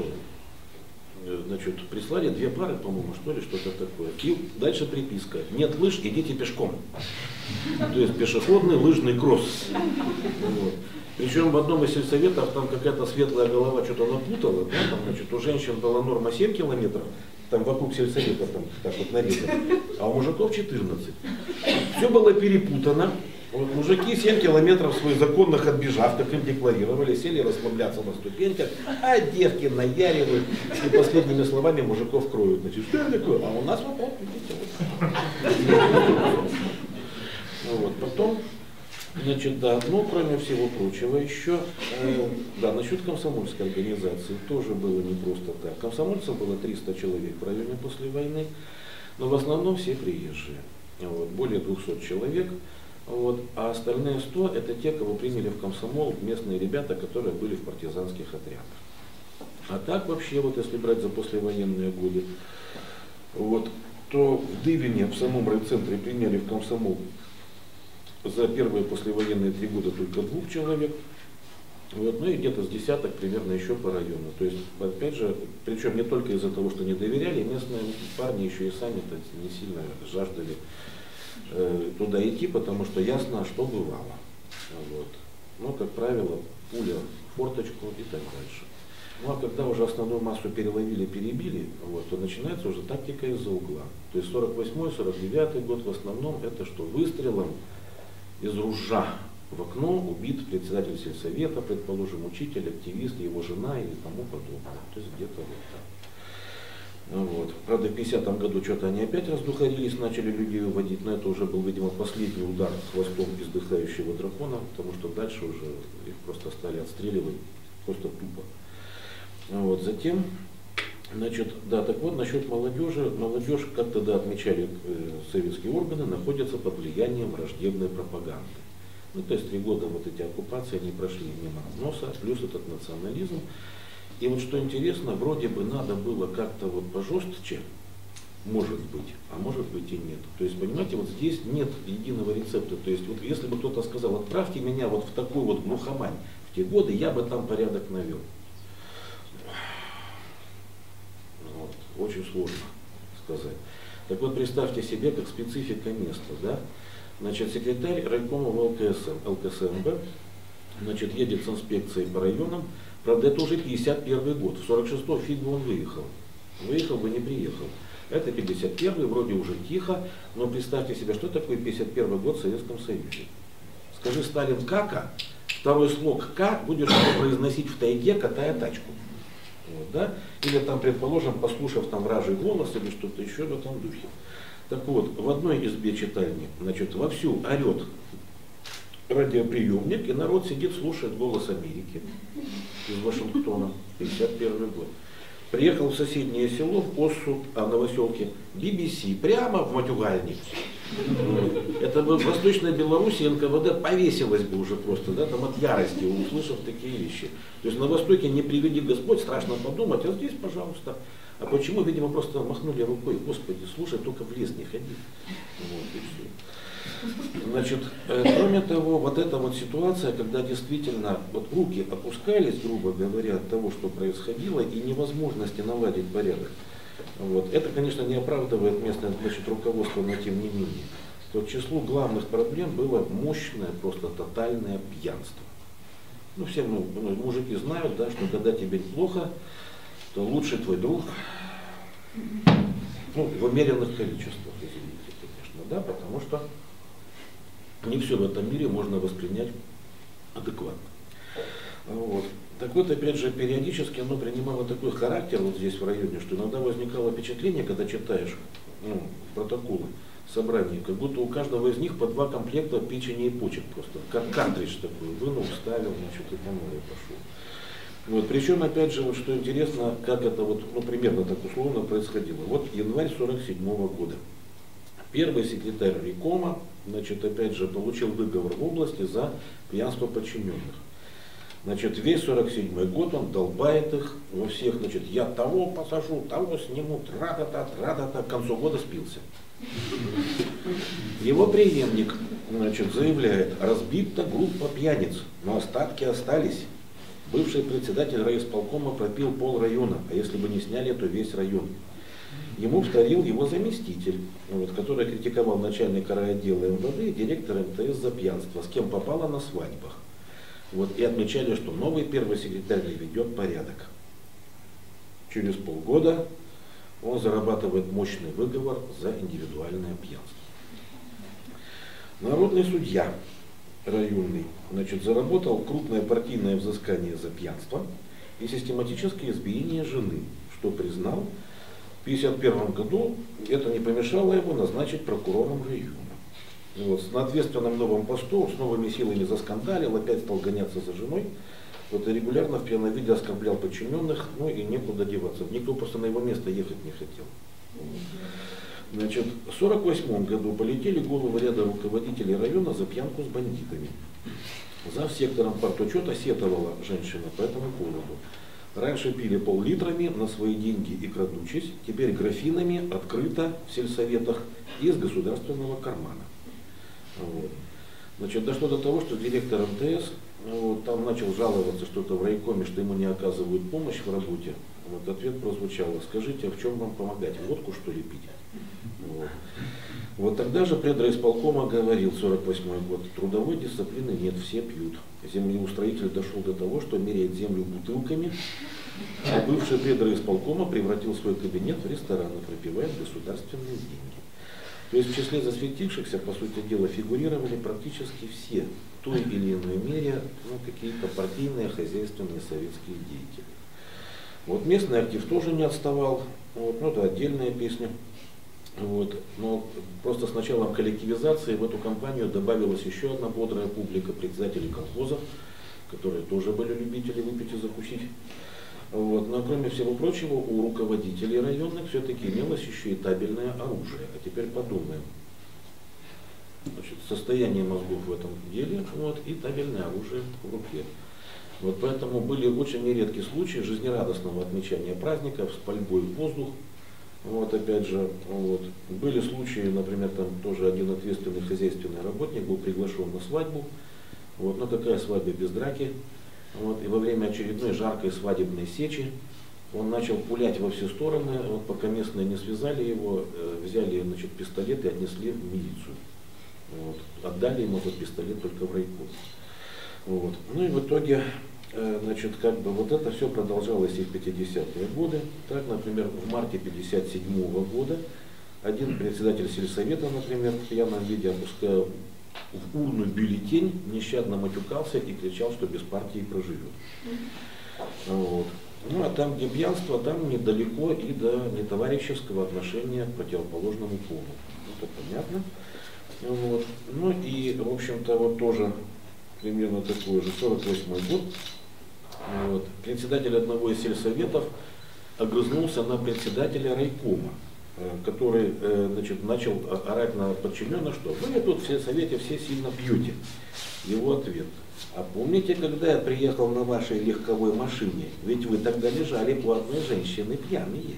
Значит, прислали 2 пары, по-моему, что-то такое. И дальше приписка: нет лыж, идите пешком. То есть пешеходный лыжный кросс. Вот. Причем в одном из сельсоветов там какая-то светлая голова что-то напутала, да, там, значит, у женщин была норма 7 километров, там вокруг сельсовета там так вот нарезано, а у мужиков 14. Все было перепутано. Вот, мужики 7 километров своих законных отбежав, как им декларировали, сели расслабляться на ступеньках, а девки наяривают и последними словами мужиков кроют. Значит, что это такое? А у нас вот видите, вот. Потом, значит, да, кроме всего прочего, еще, насчет комсомольской организации тоже было не просто так. Комсомольцев было 300 человек в районе после войны, но в основном все приезжие. Вот, более 200 человек. Вот, а остальные 100 это те, кого приняли в комсомол местные ребята, которые были в партизанских отрядах. А так вообще, вот если брать за послевоенные годы, вот, что в Дыбине, в самом райцентре, приняли в комсомол за первые послевоенные 3 года только 2 человек. Вот, ну и где-то с десяток примерно еще по району. То есть, опять же, причем не только из-за того, что не доверяли, местные парни еще и сами-то не сильно жаждали туда идти, потому что ясно, что бывало. Вот. Но, как правило, пуля в форточку и так дальше. Ну а когда уже основную массу переловили, перебили, вот, то начинается уже тактика из-за угла. То есть 48-49 год в основном это что? Выстрелом из ружья в окно убит председатель сельсовета, предположим, учитель, активист, его жена и тому подобное. То есть где-то вот так. Вот. Правда, в 50-м году что-то они опять раздухарились, начали людей уводить, но это уже был, видимо, последний удар хвостом издыхающего дракона, потому что дальше уже их просто стали отстреливать, просто тупо. Вот. Затем, значит, да, так вот, насчет молодежи. Молодежь, как тогда отмечали советские органы, находится под влиянием враждебной пропаганды. Ну, то есть 3 года вот эти оккупации, они прошли мимо носа, плюс этот национализм. И вот что интересно, вроде бы надо было как-то вот пожестче, может быть, а может быть и нет. То есть, понимаете, вот здесь нет единого рецепта. То есть, вот если бы кто-то сказал, отправьте меня вот в такую вот глухомань в те годы, я бы там порядок навел. Вот, очень сложно сказать. Так вот, представьте себе, как специфика места, да? Значит, секретарь райкома ЛКСМБ, значит, едет с инспекцией по районам. Правда, это уже 51 год. В 46-м фиг бы он выехал. Выехал бы, не приехал. Это 51-й, вроде уже тихо, но представьте себе, что такое 51 год в Советском Союзе. Скажи Сталин «кака», второй слог «к» будешь произносить в тайге, катая тачку. Вот, да? Или там, предположим, послушав там вражий голос или что-то еще в этом духе. Так вот, в одной избе читальни, значит, вовсю орет радиоприемник, и народ сидит, слушает голос Америки из Вашингтона, 51 год. Приехал в соседнее село, в Оссу, в Новоселке, BBC, прямо в матюгальник. Это бы в Восточной Беларуси НКВД повесилось бы уже просто, да, там от ярости, услышав такие вещи. То есть на Востоке не приведи Господь, страшно подумать, а здесь, пожалуйста. А почему, видимо, просто махнули рукой, Господи, слушай, только в лес не ходи. Вот, и все. Значит, кроме того, вот эта вот ситуация, когда действительно вот руки опускались, грубо говоря, от того, что происходило, и невозможности наладить порядок. Вот. Это, конечно, не оправдывает местное, значит, руководство, но тем не менее. То к числу главных проблем было мощное, просто тотальное пьянство. Ну, все мужики знают, да, что когда тебе плохо, то лучший твой друг, ну, в умеренных количествах, извините, конечно, да, потому что не все в этом мире можно воспринять адекватно. Вот. Так вот, опять же, периодически оно принимало такой характер вот здесь в районе, что иногда возникало впечатление, когда читаешь протоколы собраний, как будто у каждого из них по 2 комплекта печени и почек просто, как картридж такой, вынул, вставил, значит, и по новой пошел. Вот. Причем, опять же, вот что интересно, как это вот, ну, примерно так условно происходило. Вот январь 47 года. Первый секретарь райкома, значит, опять же, получил выговор в области за пьянство подчиненных. Значит, весь 47 год он долбает их во всех, значит, я того посажу, того сниму, тра-та-та, к концу года спился. Его преемник, значит, заявляет, разбита группа пьяниц, но остатки остались. Бывший председатель райисполкома пропил пол района, а если бы не сняли, то весь район. Ему вторил его заместитель, вот, который критиковал начальника райотдела МВД и директора МТС за пьянство, с кем попало на свадьбах. Вот, и отмечали, что новый первый секретарь не ведет порядок. Через полгода он зарабатывает мощный выговор за индивидуальное пьянство. Народный судья районный, значит, заработал крупное партийное взыскание за пьянство и систематическое избиение жены, что признал. В 1951 году это не помешало ему назначить прокурором района. Вот, на ответственном новом посту, с новыми силами заскандалил, опять стал гоняться за женой. Вот, и регулярно в пьяном виде оскорблял подчиненных, ну и некуда деваться. Никто просто на его место ехать не хотел. Значит, в 1948 году полетели головы ряда руководителей района за пьянку с бандитами. Зав. Сектором партучета сетовала женщина по этому поводу. Раньше пили пол-литрами на свои деньги и крадучись, теперь графинами открыто в сельсоветах из государственного кармана. Вот. Значит, дошло до того, что директор МТС там начал жаловаться что-то в райкоме, что ему не оказывают помощь в работе. Вот ответ прозвучал: скажите, а в чем вам помогать, водку что ли пить? Вот тогда же предрайисполкома говорил, 48-й год, трудовой дисциплины нет, все пьют. Землеустроитель дошел до того, что меряет землю бутылками, а бывший предрайисполкома превратил свой кабинет в ресторан и пропивает государственные деньги. То есть в числе засветившихся, по сути дела, фигурировали практически все, в той или иной мере, какие-то партийные, хозяйственные, советские деятели. Вот местный актив тоже не отставал, это отдельная песня. Но просто с началом коллективизации в эту компанию добавилась еще одна бодрая публика, председателей колхозов, которые тоже были любители выпить и закусить. Но кроме всего прочего, у руководителей районных все-таки имелось еще и табельное оружие. А теперь подумаем. Значит, состояние мозгов в этом деле и табельное оружие в руке. Поэтому были очень нередкие случаи жизнерадостного отмечания праздников с пальбой в воздух. Опять же, были случаи, например, там тоже один ответственный хозяйственный работник был приглашен на свадьбу. Но какая свадьба без драки? И во время очередной жаркой свадебной сечи он начал пулять во все стороны, пока местные не связали его, взяли, значит, пистолет и отнесли в милицию. Отдали ему этот пистолет только в райком. И в итоге, значит, это все продолжалось и в 50-е годы. Так, например, в марте 57-го года один председатель сельсовета, например, в пьяном виде, опуская в урну бюллетень, нещадно матюкался и кричал, что без партии проживет. А там, где пьянство, там недалеко и до нетоварищеского отношения к противоположному полу. Это понятно. И, в общем-то, тоже примерно такой же, 48-й год. Председатель одного из сельсоветов огрызнулся на председателя райкома, который, значит, начал орать на подчиненных, что вы тут в сельсовете все сильно пьете. Его ответ: а помните, когда я приехал на вашей легковой машине, ведь вы тогда лежали у одной женщины пьяные.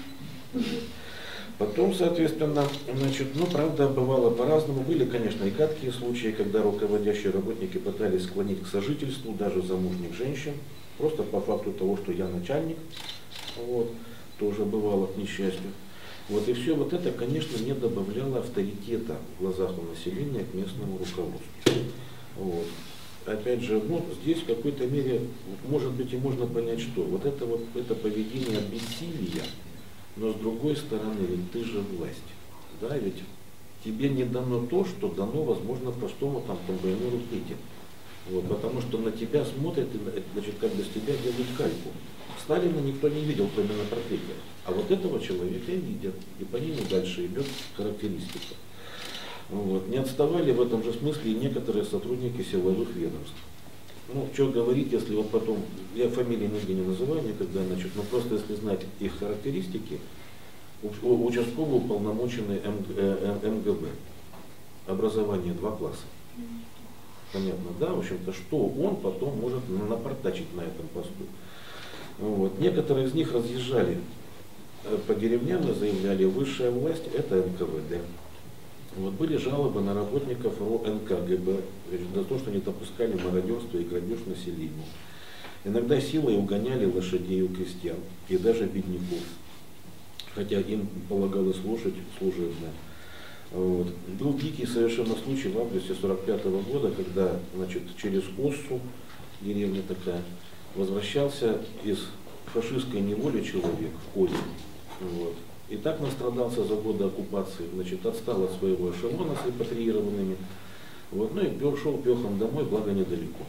Потом, соответственно, значит, правда, бывало по-разному. Были, конечно, и гадкие случаи, когда руководящие работники пытались склонить к сожительству даже замужних женщин, просто по факту того, что я начальник, тоже бывало, к несчастью. И все это, конечно, не добавляло авторитета в глазах у населения к местному руководству. Опять же, здесь в какой-то мере, может быть, и можно понять, что это поведение бессилия. Но с другой стороны, ведь ты же власть, да, ведь тебе не дано то, что дано, возможно, простому комбайнеру Пете. Потому что на тебя смотрят, и, значит, как бы с тебя делают кальку. Сталина никто не видел, кроме на портрете. А этого человека видят, и по нему дальше идет характеристика. Не отставали в этом же смысле и некоторые сотрудники силовых ведомств. Что говорить, если потом, я фамилии нигде не называю никогда, значит, но просто если знать их характеристики, участковый уполномоченный МГБ, образование 2 класса. Понятно, да? В общем-то, что он потом может напортачить на этом посту. Некоторые из них разъезжали по деревням и заявляли: высшая власть — это НКВД. Были жалобы на работников НКГБ за то, что не допускали мародерства и грабеж населения. Иногда силой угоняли лошадей у крестьян и даже бедняков, хотя им полагалось лошадь служебная. Был дикий совершенно случай в августе 45-го года, когда, значит, через Оссу, деревня такая, возвращался из фашистской неволи человек в козе. И так настрадался за годы оккупации, значит, отстал от своего эшелона с репатриированными, и шел пехом домой, благо недалеко.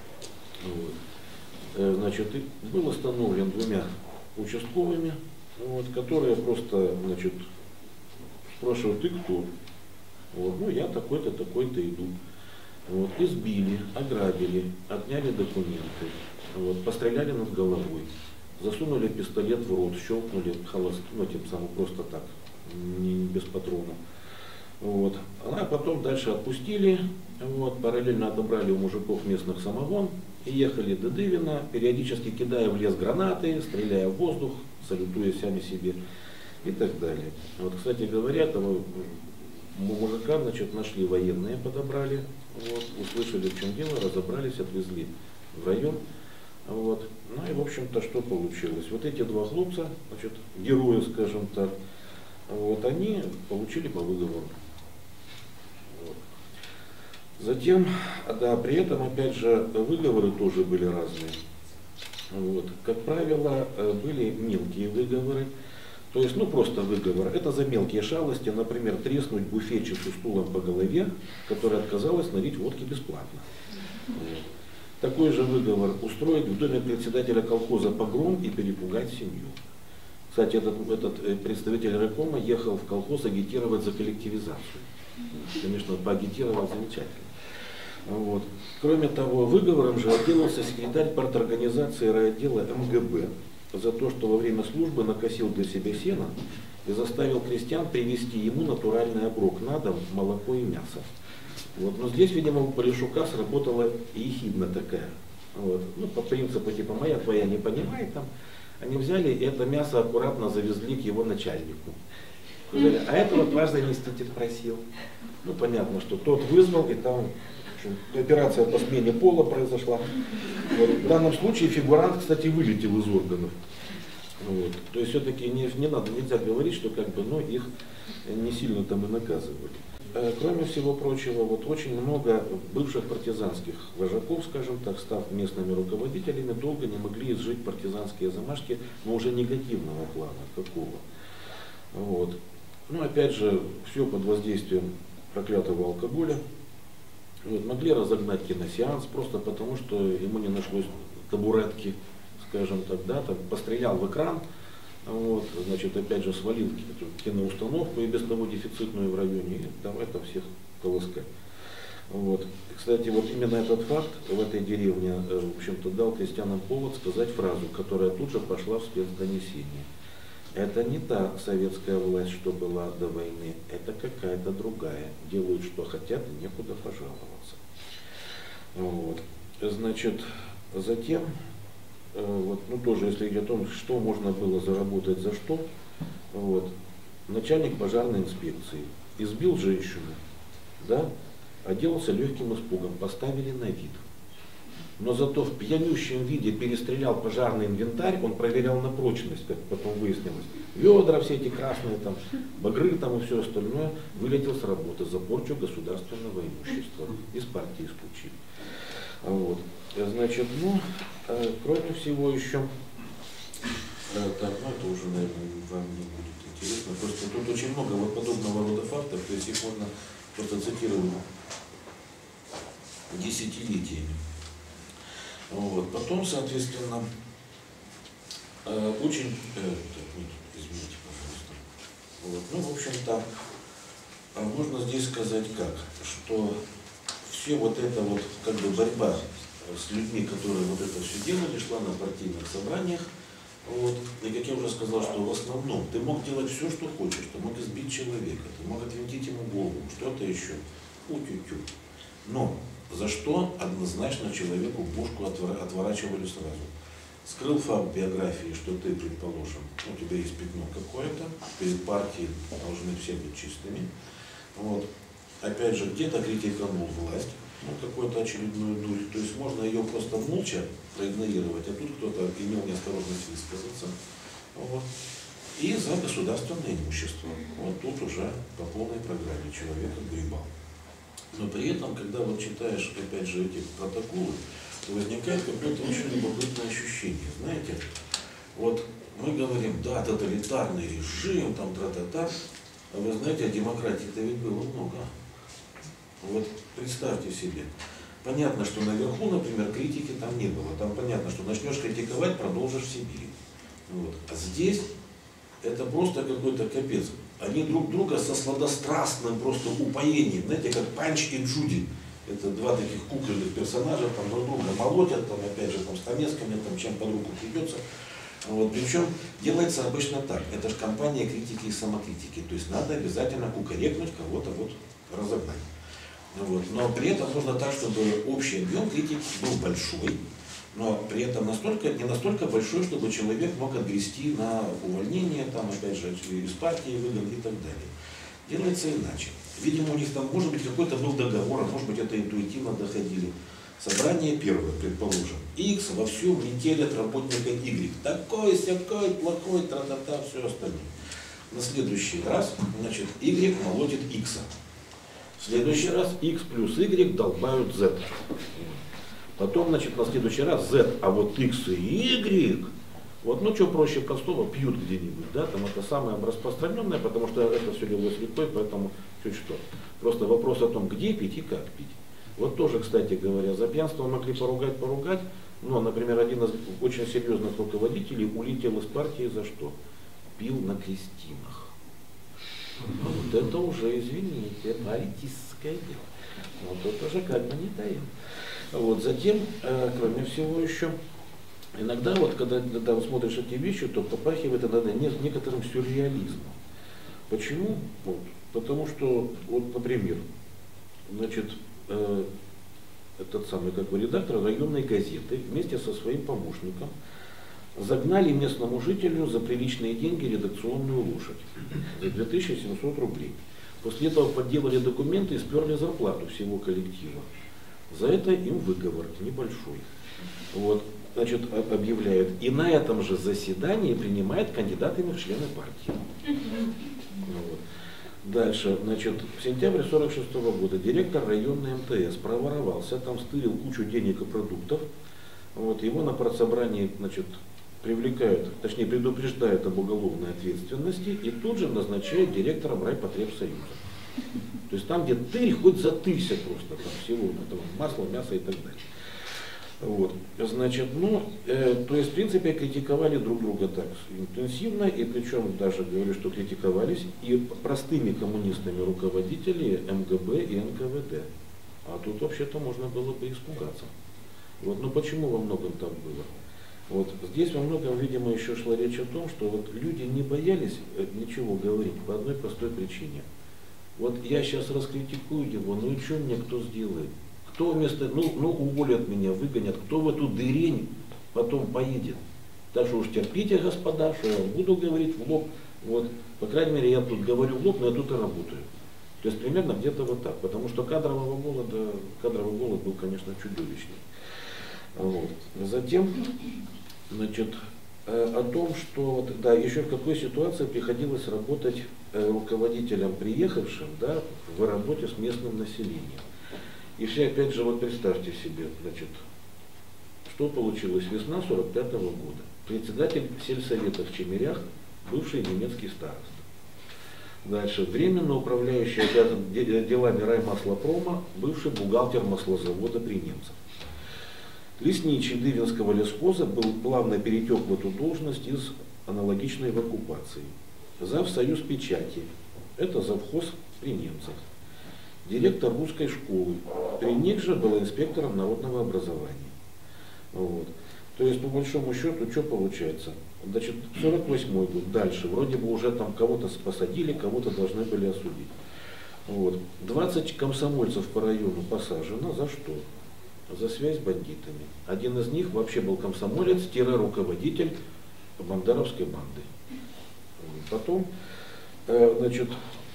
Значит, и был остановлен 2 участковыми, которые просто, значит, спрашивают: ты кто? Я такой-то, такой-то иду. Избили, ограбили, отняли документы, постреляли над головой. Засунули пистолет в рот, щелкнули холостым, тем самым просто так, не без патрона. Вот. А потом дальше отпустили, вот, параллельно отобрали у мужиков местных самогон и ехали до Дывина, периодически кидая в лес гранаты, стреляя в воздух, салютуя сами себе и так далее. Вот, кстати говоря, того мужика, значит, нашли военные, подобрали, вот, услышали, в чем дело, разобрались, отвезли в район. Вот. Ну и, в общем-то, что получилось? Вот эти два хлопца, значит, герои, скажем так, вот, они получили по выговору. Вот. Затем, да, при этом, опять же, выговоры тоже были разные. Вот. Как правило, были мелкие выговоры. То есть, ну, просто выговор. Это за мелкие шалости, например, треснуть буфетчицу стулом по голове, которая отказалась налить водки бесплатно. Вот. Такой же выговор — устроить в доме председателя колхоза погром и перепугать семью. Кстати, этот представитель райкома ехал в колхоз агитировать за коллективизацию. Конечно, поагитировал замечательно. Вот. Кроме того, выговором же отделался секретарь парторганизации райотдела МГБ за то, что во время службы накосил для себя сено и заставил крестьян привезти ему натуральный оброк на дом, молоко и мясо. Вот. Но здесь, видимо, у Полишука сработала ехидна такая. Вот. Ну, по принципу типа «моя твоя не понимает», там, они взяли и это мясо аккуратно завезли к его начальнику. Сказали: а это вот ваш заместитель просил. Ну, понятно, что тот вызвал, и там операция по смене пола произошла. Вот. В данном случае фигурант, кстати, вылетел из органов. Вот. То есть все-таки нельзя говорить, что как бы, ну, их не сильно там и наказывали. Кроме всего прочего, вот очень много бывших партизанских вожаков, скажем так, став местными руководителями, долго не могли изжить партизанские замашки, но уже негативного плана какого. Вот. Ну, опять же, все под воздействием проклятого алкоголя. Вот. Могли разогнать киносеанс просто потому, что ему не нашлось табуретки, скажем так, да, там пострелял в экран. Вот, значит, опять же, свалил киноустановку и без того дефицитную в районе, и давай там всех полоскать. Вот. Кстати, вот именно этот факт в этой деревне, в общем-то, дал крестьянам повод сказать фразу, которая тут же пошла в спецдонесение. Это не та советская власть, что была до войны, это какая-то другая. Делают, что хотят, и некуда пожаловаться. Вот. Значит, затем... Вот, ну тоже, если говорить о том, что можно было заработать за что, вот, начальник пожарной инспекции избил женщину, да, оделся легким испугом, поставили на вид. Но зато в пьянющем виде перестрелял пожарный инвентарь, он проверял на прочность, как потом выяснилось. Ведра все эти красные, там, багры там и все остальное, вылетел с работы за порчу государственного имущества, из партии исключили. Вот. Значит, ну, кроме всего еще, так, ну это уже, наверное, вам не будет интересно, просто тут очень много вот подобного рода фактов, то есть их можно просто цитировать десятилетиями. Вот. Потом, соответственно, очень, извините, пожалуйста, вот. Ну, в общем-то, можно здесь сказать как, что все вот это вот, как бы, борьба с людьми, которые вот это все делали, шла на партийных собраниях. Вот. И как я уже сказал, что в основном ты мог делать все, что хочешь, ты мог избить человека, ты мог отвинтить ему голову, что-то еще. Утю-тю. Но за что однозначно человеку пушку отворачивали сразу. Скрыл факт биографии, что ты, предположим, у тебя есть пятно какое-то, перед партией должны все быть чистыми. Вот. Опять же, где-то критиканул власть, ну, какую-то очередную дурь. То есть можно ее просто молча проигнорировать, а тут кто-то имел неосторожность высказаться. Вот. И за государственное имущество. Вот тут уже по полной программе человека гребал. Но при этом, когда вот читаешь, опять же, эти протоколы, то возникает какое-то очень любопытное ощущение. Знаете, вот мы говорим, да, тоталитарный режим, там, тра-та-та, а вы знаете, о демократии-то ведь было много. Вот представьте себе. Понятно, что наверху, например, критики там не было. Там понятно, что начнешь критиковать, продолжишь в Сибири. Вот. А здесь это просто какой-то капец. Они друг друга со сладострастным просто упоением, знаете, как Панч и Джуди. Это два таких кукольных персонажа, там друг друга молотят, там опять же там с тамесками, там чем под руку придется. Вот, причем делается обычно так. Это же компания критики и самокритики. То есть надо обязательно укорректнуть кого-то, вот, разогнать. Вот. Но при этом нужно так, чтобы общий объем критики был большой, но при этом не настолько большой, чтобы человек мог отгрести на увольнение, там, опять же, из партии выгон и так далее. Делается иначе. Видимо, у них там, может быть, какой-то был договор, а может быть, это интуитивно доходили. Собрание первое, предположим. X вовсю метелит работника Y. Такой, сякой, плохой, тра-та-та, все остальное. На следующий раз, значит, Y молотит X. В следующий раз X плюс Y долбают Z. Потом, значит, на следующий раз Z, а вот X и Y, вот, ну, что проще простого, пьют где-нибудь, да, там это самое распространенное, потому что это все лилось рекой, поэтому чуть что. Просто вопрос о том, где пить и как пить. Вот тоже, кстати говоря, за пьянство могли поругать, но, например, один из очень серьезных руководителей улетел из партии за что? Пил на крестинах. Вот это уже, извините, политическое дело. Вот это же как бы не даем. Вот, затем, кроме всего еще, иногда вот, когда вы смотришь эти вещи, то попахивает иногда некоторым сюрреализмом. Почему? Вот, потому что, вот, например, значит, этот самый, как бы, редактор районной газеты вместе со своим помощником загнали местному жителю за приличные деньги редакционную лошадь за 2700 рублей. После этого подделали документы и сперли зарплату всего коллектива. За это им выговор небольшой. Вот, значит, объявляют. И на этом же заседании принимает кандидатами в члены партии. Вот. Дальше, значит, в сентябре 1946 года директор районной МТС проворовался, там стырил кучу денег и продуктов. Вот, его на партсобрании, значит, привлекают, точнее предупреждают об уголовной ответственности и тут же назначают директором райпотребсоюза. То есть там, где тырь, хоть затырься просто, там всего, там, масло, мясо и так далее. Вот. Значит, ну, то есть, в принципе, критиковали друг друга так интенсивно, и причем даже говорю, что критиковались и простыми коммунистами руководители МГБ и НКВД. А тут вообще-то можно было бы испугаться. Вот. Но почему во многом так было? Вот. Здесь во многом, видимо, еще шла речь о том, что вот люди не боялись ничего говорить по одной простой причине. Вот я сейчас раскритикую его, ну и что мне кто сделает? Кто вместо, ну уволят меня, выгонят, кто в эту дырень потом поедет? Так что уж терпите, господа, что я буду говорить в лоб. Вот, по крайней мере, я тут говорю в лоб, но я тут и работаю. То есть примерно где-то вот так, потому что кадровый голод был, конечно, чудовищный. Вот. Затем, значит, о том, что, да, еще в какой ситуации приходилось работать руководителям, приехавшим, да, в работе с местным населением. И все, опять же, вот представьте себе, значит, что получилось весна 1945 года. Председатель сельсовета в Чемерях, бывший немецкий староста. Дальше, временно управляющий делами раймаслопрома, бывший бухгалтер маслозавода при немцах. Лесничий Дывинского лесхоза был плавно перетек в эту должность из аналогичной в оккупации. Завсоюз печати, это завхоз при немцах. Директор русской школы, при них же был инспектором народного образования. Вот. То есть, по большому счету, что получается? Значит, 48 год, дальше, вроде бы уже там кого-то посадили, кого-то должны были осудить. Вот. 20 комсомольцев по району посажено, за что? За связь с бандитами. Один из них вообще был комсомолец-руководитель бандеровской банды. Потом, значит,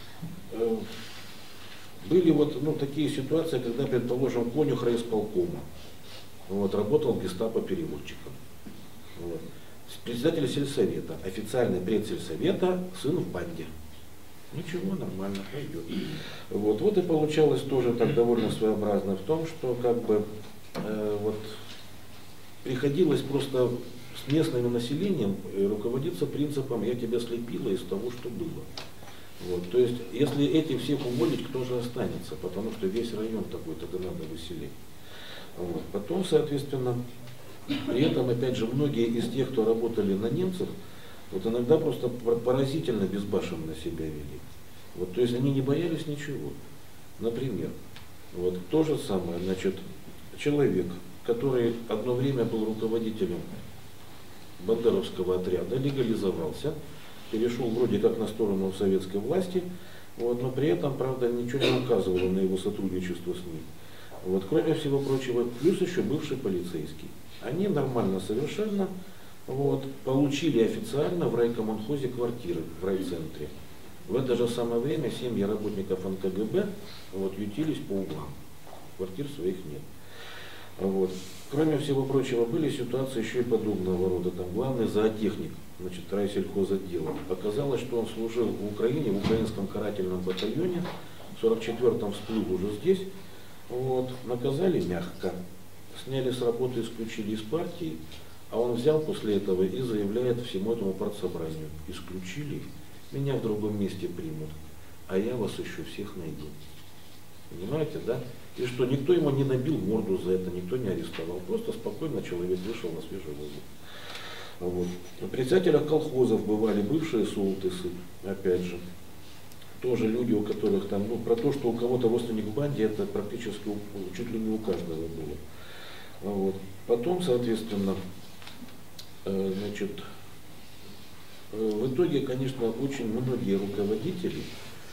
были вот, ну, такие ситуации, когда, предположим, конюх райисполкома вот, работал гестапо-переводчиком. Вот. Председатель сельсовета, официальный предсельсовета, сын в банде. Ничего, нормально, пойдет. Вот и получалось тоже так довольно своеобразно в том, что как бы вот приходилось просто с местным населением руководиться принципом «я тебя слепила из того, что было». Вот, то есть, если этих всех уволить, кто же останется? Потому что весь район такой, тогда надо выселить. Вот. Потом, соответственно, при этом, опять же, многие из тех, кто работали на немцев, вот иногда просто поразительно безбашенно себя вели. Вот, то есть они не боялись ничего. Например, вот то же самое, значит, человек, который одно время был руководителем бандеровского отряда легализовался, перешел вроде как на сторону советской власти, вот, но при этом, правда, ничего не указывало на его сотрудничество с ним. Вот, кроме всего прочего, плюс еще бывший полицейский. Они нормально совершенно вот, получили официально в райкоманхозе квартиры в райцентре. В это же самое время семьи работников НКГБ вот, ютились по углам. Квартир своих нет. Вот. Кроме всего прочего, были ситуации еще и подобного рода. Там главный зоотехник, значит, райсельхозотдела. Оказалось, что он служил в Украине, в украинском карательном батальоне, в 44-м всплыл уже здесь. Вот. Наказали мягко, сняли с работы, исключили из партии, а он взял после этого и заявляет всему этому партсобранию: исключили, меня в другом месте примут, а я вас еще всех найду. Понимаете, да? И что, никто ему не набил морду за это, никто не арестовал. Просто спокойно человек вышел на свежий воздух. Вот. В председателях колхозов бывали бывшие султысы, опять же. Тоже люди, у которых там, ну, про то, что у кого-то родственник в банде, это практически чуть ли не у каждого было. Вот. Потом, соответственно, значит, в итоге, конечно, очень многие руководители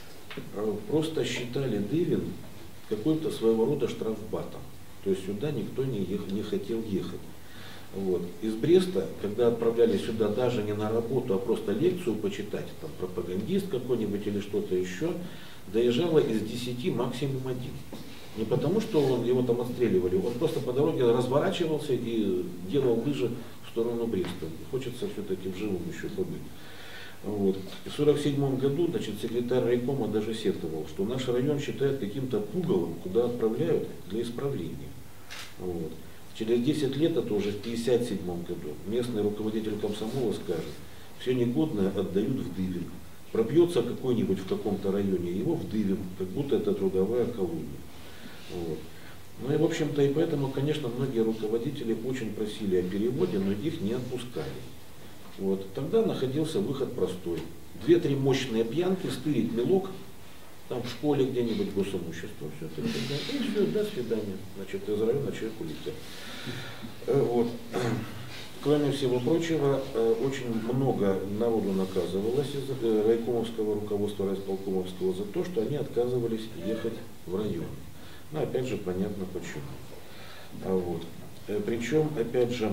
просто считали Дывин какой-то своего рода штрафбатом. То есть сюда никто не хотел ехать. Вот. Из Бреста, когда отправляли сюда даже не на работу, а просто лекцию почитать, там пропагандист какой-нибудь или что-то еще, доезжало из 10 максимум 1. Не потому, что его там отстреливали, он просто по дороге разворачивался и делал лыжи в сторону Бреста. Хочется все-таки вживую еще побыть. Вот. В 1947 году, значит, секретарь райкома даже сетовал, что наш район считают каким-то пугалом, куда отправляют для исправления. Вот. Через 10 лет, это уже в 1957 году, местный руководитель комсомола скажет: все негодное отдают в Дывин. Пропьется какой-нибудь в каком-то районе, его в Дывин, как будто это трудовая колония. Вот. Ну и, в общем-то, и поэтому, конечно, многие руководители очень просили о переводе, но их не отпускали. Вот. Тогда находился выход простой. 2-3 мощные пьянки, стырить мелок, там в школе где-нибудь госимущество, все это, и все, до свидания. Значит, из района человек улетел. Вот. Кроме всего прочего, очень много народу наказывалось из райкомовского руководства, райисполкомовского за то, что они отказывались ехать в район. Ну, опять же, понятно почему. Вот. Причем, опять же,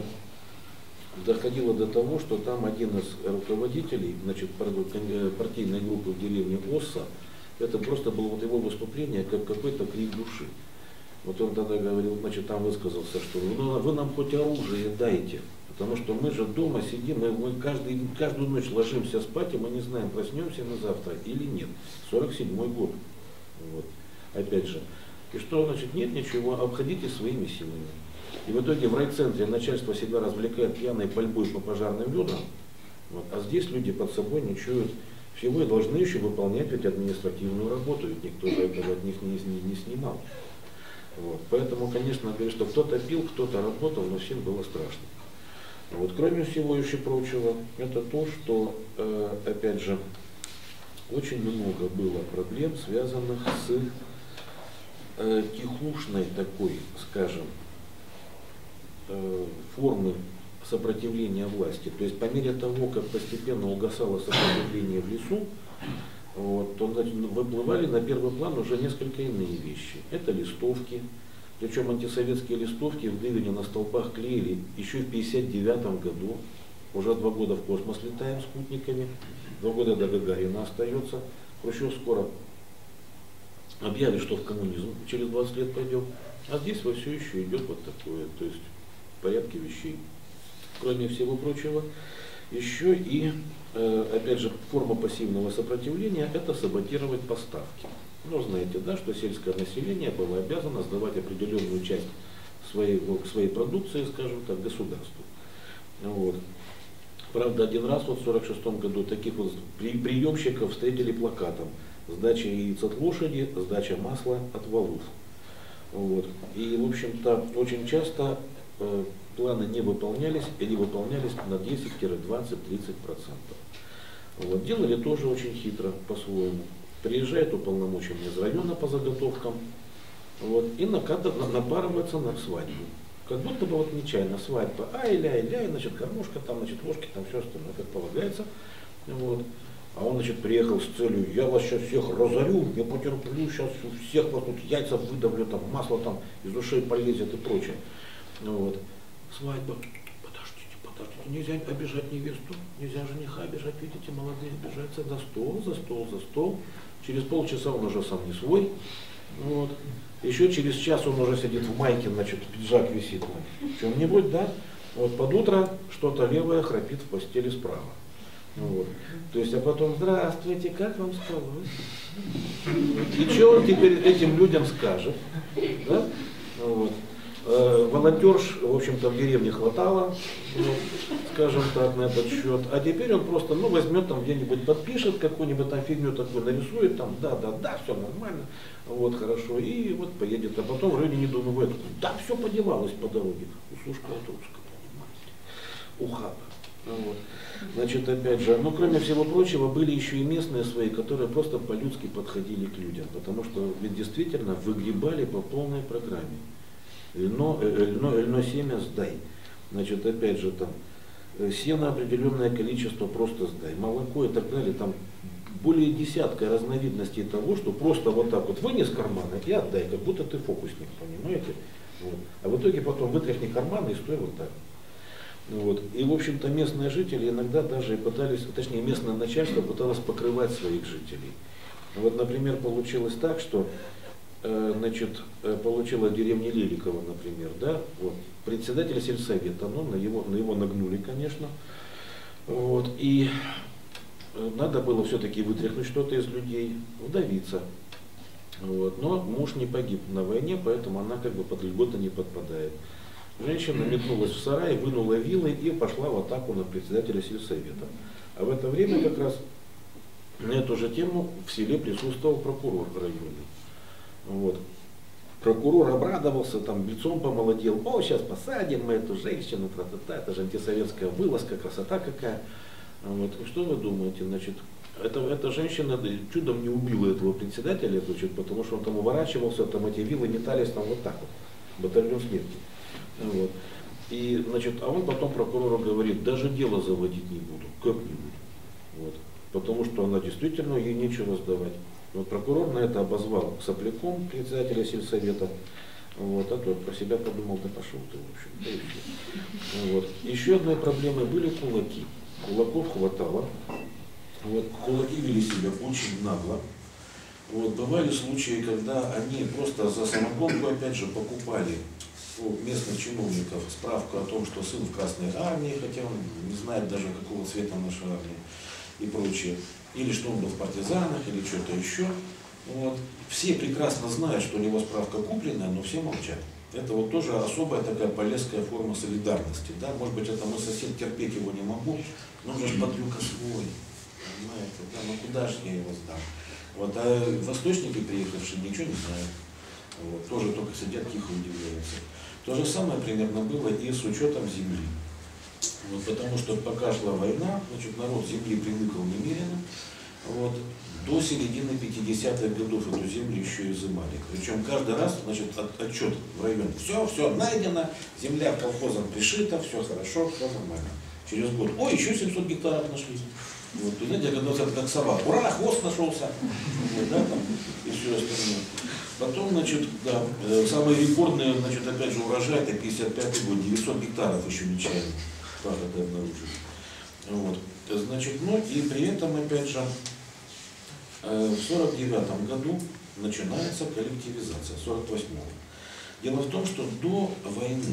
доходило до того, что там один из руководителей, значит, партийной группы в деревне Осса, это просто было вот его выступление как какой-то крик души. Вот он тогда говорил, значит, там высказался, что вы нам хоть оружие дайте, потому что мы же дома сидим, мы каждую ночь ложимся спать, и мы не знаем, проснемся мы завтра или нет. 47-й год. Вот. Опять же. И что, значит, нет ничего, обходите своими силами. И в итоге в райцентре начальство себя развлекает пьяной пальбой по пожарным ведрам, вот, а здесь люди под собой не чуют всего и должны еще выполнять ведь административную работу, ведь никто же этого от них не снимал. Вот. Поэтому, конечно, говорю, что кто-то пил, кто-то работал, но всем было страшно. Вот. Кроме всего еще прочего, это то, что, опять же, очень много было проблем, связанных с тихушной такой, скажем, формы сопротивления власти. То есть по мере того, как постепенно угасало сопротивление в лесу, вот, то выплывали на первый план уже несколько иные вещи. Это листовки, причем антисоветские листовки в Дывине на столбах клеили еще в 1959 году. Уже 2 года в космос летаем спутниками, 2 года до Гагарина остается. Хрущев скоро объявит, что в коммунизм через 20 лет пойдем. А здесь во все еще идет вот такое, то есть в порядке вещей. Кроме всего прочего, еще и, опять же, форма пассивного сопротивления – это саботировать поставки. Ну, знаете, да, что сельское население было обязано сдавать определенную часть своей продукции, скажем так, государству. Вот. Правда, один раз вот в 1946 году таких вот приемщиков встретили плакатом: сдача яиц от лошади, сдача масла от валов. Вот. И, в общем-то, очень часто планы не выполнялись или выполнялись на 10-20-30%. Вот. Делали тоже очень хитро, по-своему. Приезжает уполномоченный из района по заготовкам, вот, и напарывается на свадьбу. Как будто бы вот нечаянно свадьба, ай-ляй-ляй, значит, кормушка там, значит, ложки, там все остальное, как полагается. Вот. А он, значит, приехал с целью, я вас сейчас всех разорю, я потерплю, сейчас у всех вот тут яйца выдавлю, там масло там из ушей полезет и прочее. Вот. Свадьба. Подождите, нельзя обижать невесту, нельзя жениха обижать, видите, молодые обижаются, за стол, за стол, за стол. Через полчаса он уже сам не свой. Вот. Еще через час он уже сидит в майке, значит, пиджак висит на чем-нибудь, да. Вот под утро что-то левое храпит в постели справа. Вот. То есть, а потом, здравствуйте, как вам спалось? И что он теперь этим людям скажет? Да? Вот. Волонтерш, в общем-то, в деревне хватало, ну, скажем так, на этот счет. А теперь он просто, ну, возьмет там где-нибудь, подпишет какую-нибудь там фигню такую, нарисует, там, да, все нормально, вот, хорошо, и вот поедет. А потом в районе недоумевает, да, все подевалось по дороге. Услушка от русского, понимаете, ухаба. Вот. Значит, опять же, ну, кроме всего прочего, были еще и местные свои, которые просто по-людски подходили к людям, потому что ведь действительно выгребали по полной программе. Льно семя сдай. Значит, опять же, там, сено определенное количество просто сдай. Молоко и так далее. Там более десятка разновидностей того, что просто вот так вот вынес кармана и отдай, как будто ты фокусник, понимаете? Вот. А в итоге потом вытряхни карман и стой вот так. Вот. И, в общем-то, местные жители иногда даже пытались, точнее, местное начальство пыталось покрывать своих жителей. Вот, например, получилось так, что значит, получила деревня Леликова, например, да, вот, председатель сельсовета, ну, на его нагнули, конечно, вот, и надо было все-таки вытряхнуть что-то из людей, удавиться, вот, но муж не погиб на войне, поэтому она как бы под льготы не подпадает. Женщина метнулась в сарай, вынула вилы и пошла в атаку на председателя сельсовета. А в это время как раз на эту же тему в селе присутствовал прокурор в районе. Вот. Прокурор обрадовался, там лицом помолодел, о, сейчас посадим мы эту женщину, это же антисоветская вылазка, красота какая. Вот. И что вы думаете, значит, эта женщина чудом не убила этого председателя, значит, потому что он там уворачивался, там эти вилы метались там вот так вот, батальон смерти. Вот. И, значит, а он потом прокурору говорит, даже дело заводить не буду, как-нибудь. Вот. Потому что она действительно, ей нечего сдавать. Вот прокурор на это обозвал сопляком председателя сельсовета, вот, а тот про себя подумал, да пошел ты, в общем, да и все. Вот. Еще одной проблемой были кулаки. Кулаков хватало. Вот. Кулаки вели себя очень нагло. Вот. Бывали случаи, когда они просто за самогонку, опять же, покупали у местных чиновников справку о том, что сын в Красной армии, хотя он не знает даже, какого цвета наша армия и прочее. Или что он был в партизанах, или что-то еще. Вот. Все прекрасно знают, что у него справка купленная, но все молчат. Это вот тоже особая такая полезская форма солидарности. Да? Может быть, это мой сосед, терпеть его не могу, но он же подлюка свой. Понимаете? Да? Ну куда же я его сдам? Вот. А восточники, приехавшие, ничего не знают. Вот. Тоже только сидят, тихо удивляются. То же самое примерно было и с учетом земли. Вот, потому что пока шла война, значит, народ земли привыкал немерено. Вот, до середины 50-х годов эту землю еще изымали. Причем каждый раз, значит, отчет в районе. Все найдено, земля колхозом пришита, все хорошо, все нормально. Через год, ой, еще 700 гектаров нашли. Вот, вы знаете, когда это как сова, ура, хвост нашелся. Вот, да, там, и все остальное. Потом, значит, да, самые рекордные, значит, опять же, урожай, это 55-й год, 900 гектаров еще нечаянно. Это обнаружили. Вот. Значит, ну и при этом, опять же, в 1949 году начинается коллективизация, 1948. Дело в том, что до войны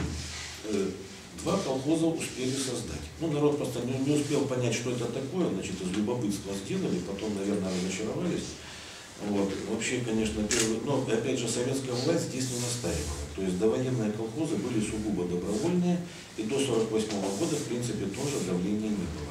два колхоза успели создать. Ну, народ просто не успел понять, что это такое, значит, из любопытства сделали, потом, наверное, разочаровались. Вот. Вообще, конечно, но опять же, советская власть здесь не настаивала. То есть довоенные колхозы были сугубо добровольные, и до 1948 года, в принципе, тоже давления не было.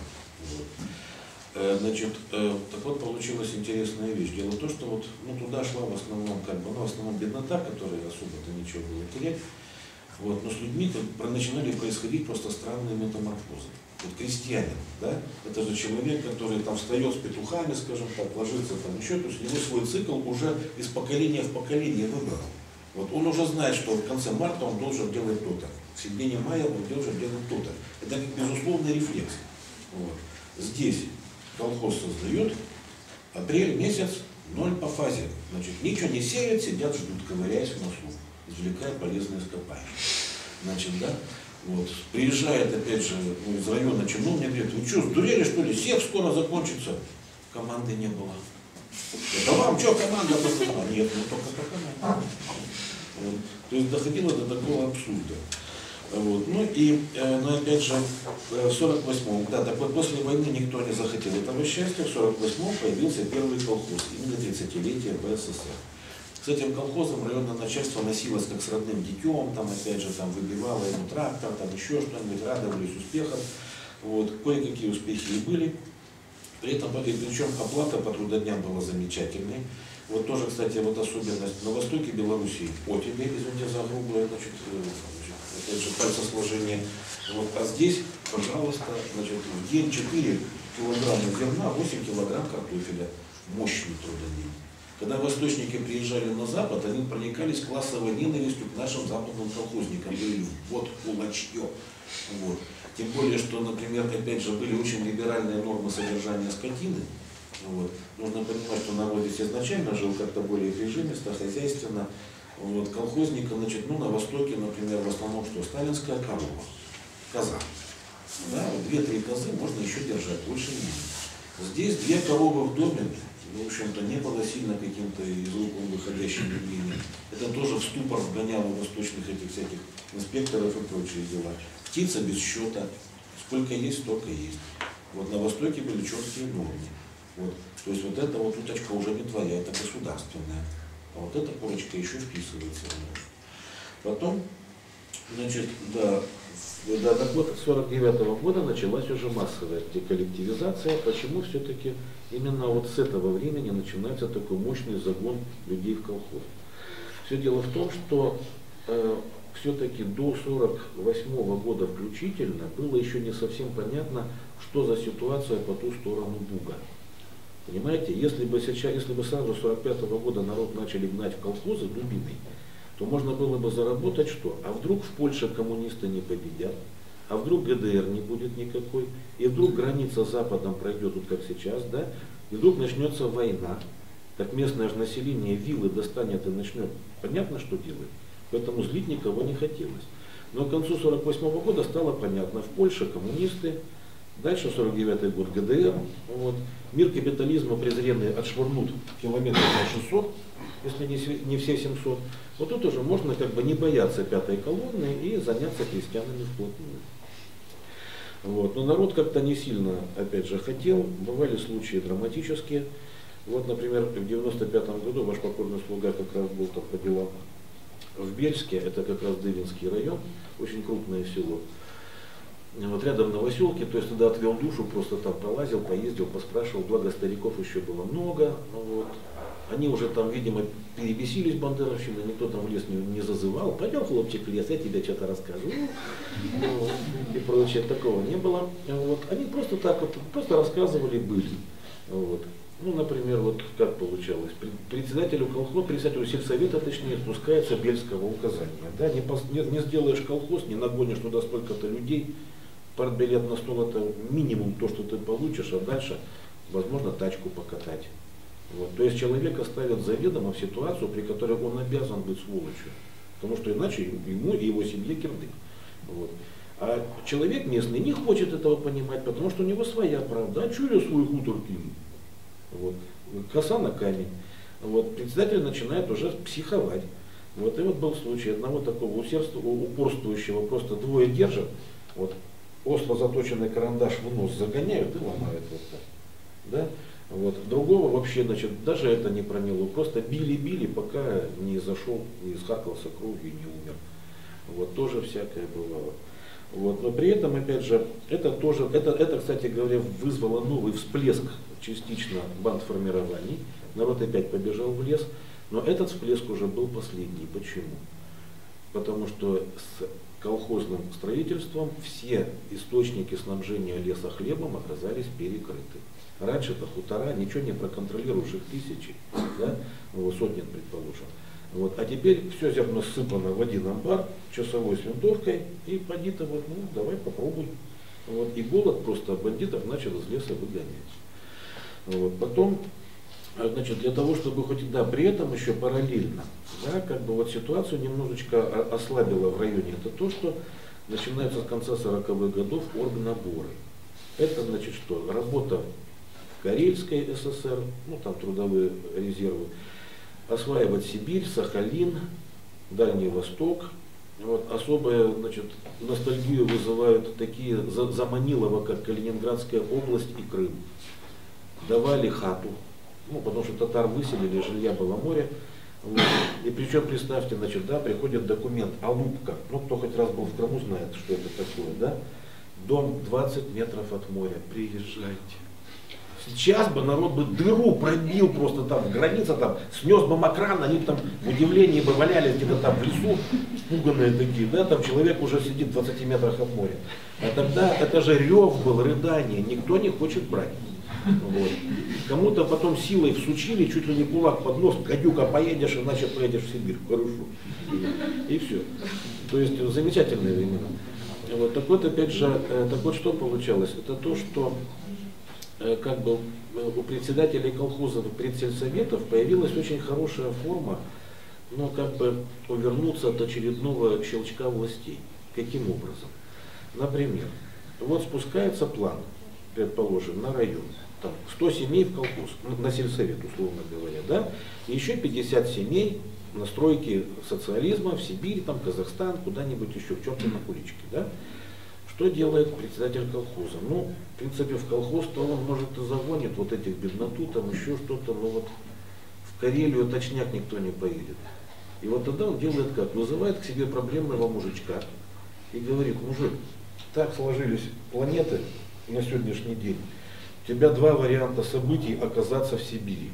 Вот. Значит, так вот получилась интересная вещь. Дело в том, что вот, ну, туда шла в основном, в основном беднота, которая особо-то ничего было терять. Вот. Но с людьми начинали происходить просто странные метаморфозы. Вот крестьянин, да, это же человек, который там встает с петухами, скажем так, ложится там еще, то есть у него свой цикл уже из поколения в поколение выбрал. Вот он уже знает, что в конце марта он должен делать то-то, в середине мая он должен делать то-то. Это как безусловный рефлекс. Вот. Здесь колхоз создает, апрель месяц, 0 по фазе. Значит, ничего не сеют, сидят, ждут, ковыряясь в носу, извлекая полезные ископаемые. Значит, да, вот, приезжает, опять же, из района чиновник, говорит, вы что, сдурели, что ли, сев скоро закончится? Команды не было. Да вам что, команда посылала? Нет, ну только по команде. Вот. То есть доходило до такого абсурда. Вот. Ну и, но опять же, в 48-м, да, так вот после войны никто не захотел этого счастья, в 48-м появился первый колхоз, именно 30-летие БССР. С этим колхозом районное начальство носилось как с родным детем, там опять же там выбивало ему трактор, там еще что-нибудь, радовались успехам. Вот. Кое-какие успехи и были. При этом, причем оплата по трудодням была замечательной. Вот тоже, кстати, вот особенность на востоке Белоруссии, оттепель, извините за грубое, значит, опять же, пальцесложение. Вот, а здесь, пожалуйста, значит, в день 4 килограмма зерна, 8 килограмм картофеля. Мощный трудодень. Когда восточники приезжали на Запад, они проникались классовой ненавистью к нашим западным колхозникам. Говорили, вот кулачье. Вот. Тем более, что, например, опять же, были очень либеральные нормы содержания скотины. Вот. Нужно понимать, что народ здесь изначально жил как-то более прижимисто, хозяйственно. Вот. Колхозника, значит, ну, на Востоке, например, в основном что? Сталинская корова, коза. Да, вот 2-3 козы можно еще держать, больше нет. Здесь 2 коровы в доме, в общем-то, не было сильно каким-то из рук выходящим явлением. Это тоже в ступор вгоняло восточных этих всяких инспекторов и прочие дела. Птица без счета, сколько есть, столько есть. Вот на Востоке были четкие нормы. Вот. То есть вот эта вот уточка уже не твоя, это государственная. А вот эта курочка еще вписывается. Потом, значит, да, так вот, с 49-го года началась уже массовая деколлективизация. Почему все-таки именно вот с этого времени начинается такой мощный загон людей в колхоз? Все дело в том, что все-таки до 48-го года включительно было еще не совсем понятно, что за ситуация по ту сторону Буга. Понимаете, если бы сразу с 45-го года народ начали гнать в колхозы дубиной, то можно было бы заработать что? А вдруг в Польше коммунисты не победят, а вдруг ГДР не будет никакой, и вдруг граница с Западом пройдет, вот как сейчас, да, и вдруг начнется война, так местное же население виллы достанет и начнет. Понятно, что делать? Поэтому злить никого не хотелось. Но к концу 48-го года стало понятно, в Польше коммунисты, дальше 49-й год ГДР, вот. Мир капитализма презренный отшвырнут километров на 600, если не все 700. Вот тут уже можно как бы не бояться 5-й колонны и заняться крестьянами вплотную. Вот. Но народ как-то не сильно, опять же, хотел, бывали случаи драматические. Вот, например, в 95-м году ваш покорный слуга как раз был там по делам в Бельске, это как раз Дывинский район, очень крупное село. Вот рядом Новоселки, то есть туда отвел душу, просто там пролазил, поездил, поспрашивал, благо стариков еще было много. Вот. Они уже там, видимо, перебесились бандеровщиной, никто там в лес не зазывал. Пойдем, хлопчик, в лес, я тебе что-то расскажу. Вот. И прочее, такого не было. Вот. Они просто так вот, просто рассказывали, были. Вот. Ну, например, вот как получалось. Председателю колхоза, председателю сельсовета, точнее, спускается Бельского указания. Да? Не сделаешь колхоз, не нагонишь туда столько-то людей, партбилет на стол — это минимум то, что ты получишь, а дальше, возможно, тачку покатать. Вот. То есть человека ставят заведомо в ситуацию, при которой он обязан быть сволочью. Потому что иначе ему и его семье кирдык. Вот. А человек местный не хочет этого понимать, потому что у него своя правда. А что я свой хутор кину? Вот. Коса на камень. Вот. Председатель начинает уже психовать. Вот. И вот был случай одного такого упорствующего, просто двое держат, вот, остро заточенный карандаш в нос загоняют и ломают вот так. Да? Вот. Другого вообще, значит, даже это не проняло. Просто били-били, пока не зашел, не исхакался кровью и не умер. Вот. Тоже всякое бывало. Вот. Но при этом, опять же, это, кстати говоря, вызвало новый всплеск частично бандформирований. Народ опять побежал в лес. Но этот всплеск уже был последний. Почему? Потому что с колхозным строительством все источники снабжения леса хлебом оказались перекрыты. Раньше-то хутора, ничего не проконтролируешь, их тысячи, да? Сотни, предположим. Вот. А теперь все зерно сыпано в один амбар, часовой с винтовкой, и поди-то вот, ну, давай попробуй. Вот. И голод просто бандитов начал из леса выгонять. Вот. Потом, значит, для того, чтобы хоть, да, при этом еще параллельно, да, как бы вот ситуацию немножечко ослабило в районе, это то, что начинается с конца 40-х годов оргнаборы. Это, значит, что? Работа в Карельской ССР, ну там трудовые резервы, осваивать Сибирь, Сахалин, Дальний Восток. Вот, особая, значит, ностальгию вызывают такие за Манилова, как Калининградская область и Крым. Давали хату, ну, потому что татар выселили, жилья было море. Вот. И причем, представьте, значит, да, приходит документ, Алупка, ну, кто хоть раз был в Крыму, знает, что это такое, да? Дом 20 метров от моря, приезжайте. Сейчас бы народ бы дыру пробил просто там, граница там, снес бы макран, они там в удивлении бы валялись где-то там в лесу, испуганные такие, да, там человек уже сидит в 20 метрах от моря. А тогда это же рев был, рыдание, никто не хочет брать. Вот. Кому-то потом силой всучили, чуть ли не кулак под нос, гадюка, поедешь, иначе поедешь в Сибирь, хорошо. И все. То есть замечательные времена. Вот. Так вот, опять же, так вот что получалось? Это то, что как бы у председателей колхозов и предсельсоветов появилась очень хорошая форма, но как бы увернуться от очередного щелчка властей. Каким образом? Например, вот спускается план, предположим, на район, там 100 семей в колхоз, на сельсовет, условно говоря, да, и еще 50 семей на стройке социализма в Сибирь, там, Казахстан, куда-нибудь еще, в чертовой куличке, да. Что делает председатель колхоза? Ну, в принципе, в колхоз-то он, может, и загонит вот этих бедноту, там еще что-то, но вот в Карелию точняк никто не поедет. И вот тогда он делает как? Вызывает к себе проблемного мужичка и говорит: мужик, так сложились планеты на сегодняшний день, у тебя два варианта событий оказаться в Сибири.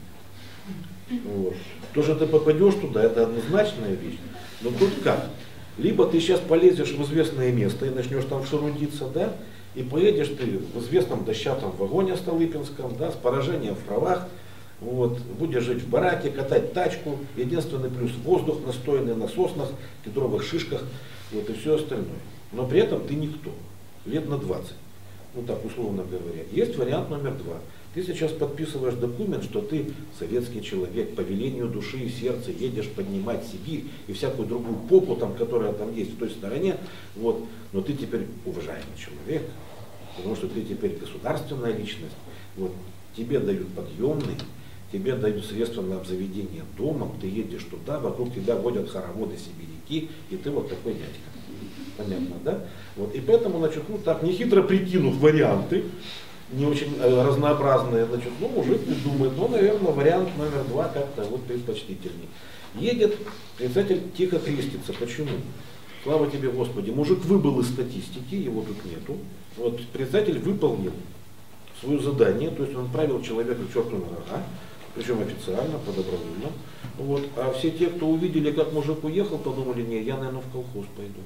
Вот. То, что ты попадешь туда, это однозначная вещь, но тут как? Либо ты сейчас полезешь в известное место и начнешь там шарудиться, да, и поедешь ты в известном дощатом вагоне Столыпинском, да, с поражением в правах, вот, будешь жить в бараке, катать тачку, единственный плюс — воздух настойный на соснах, кедровых шишках, вот, и все остальное. Но при этом ты никто, лет на 20, ну так условно говоря. Есть вариант номер 2. Ты сейчас подписываешь документ, что ты советский человек, по велению души и сердца едешь поднимать Сибирь и всякую другую попу, там, которая там есть в той стороне, вот, но ты теперь уважаемый человек, потому что ты теперь государственная личность, вот, тебе дают подъемный, тебе дают средства на обзаведение домом, ты едешь туда, вокруг тебя водят хороводы сибиряки, и ты вот такой дядька. Понятно, да? Вот, и поэтому, значит, ну так, нехитро прикинув варианты, не очень разнообразные, значит, ну, мужик думает, ну, наверное, вариант номер 2 как-то вот предпочтительней. Едет, председатель тихо крестится. Почему? Слава тебе, Господи. Мужик выбыл из статистики, его тут нету. Вот председатель выполнил свое задание, то есть он отправил человека к черту на рога, причем официально, по-добровольно. Вот. А все те, кто увидели, как мужик уехал, подумали: не, я, наверное, в колхоз пойду.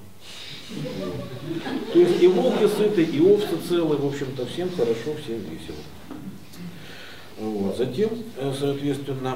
Вот. То есть и волки сыты, и овцы целы, в общем-то, всем хорошо, всем весело. Вот. Затем, соответственно,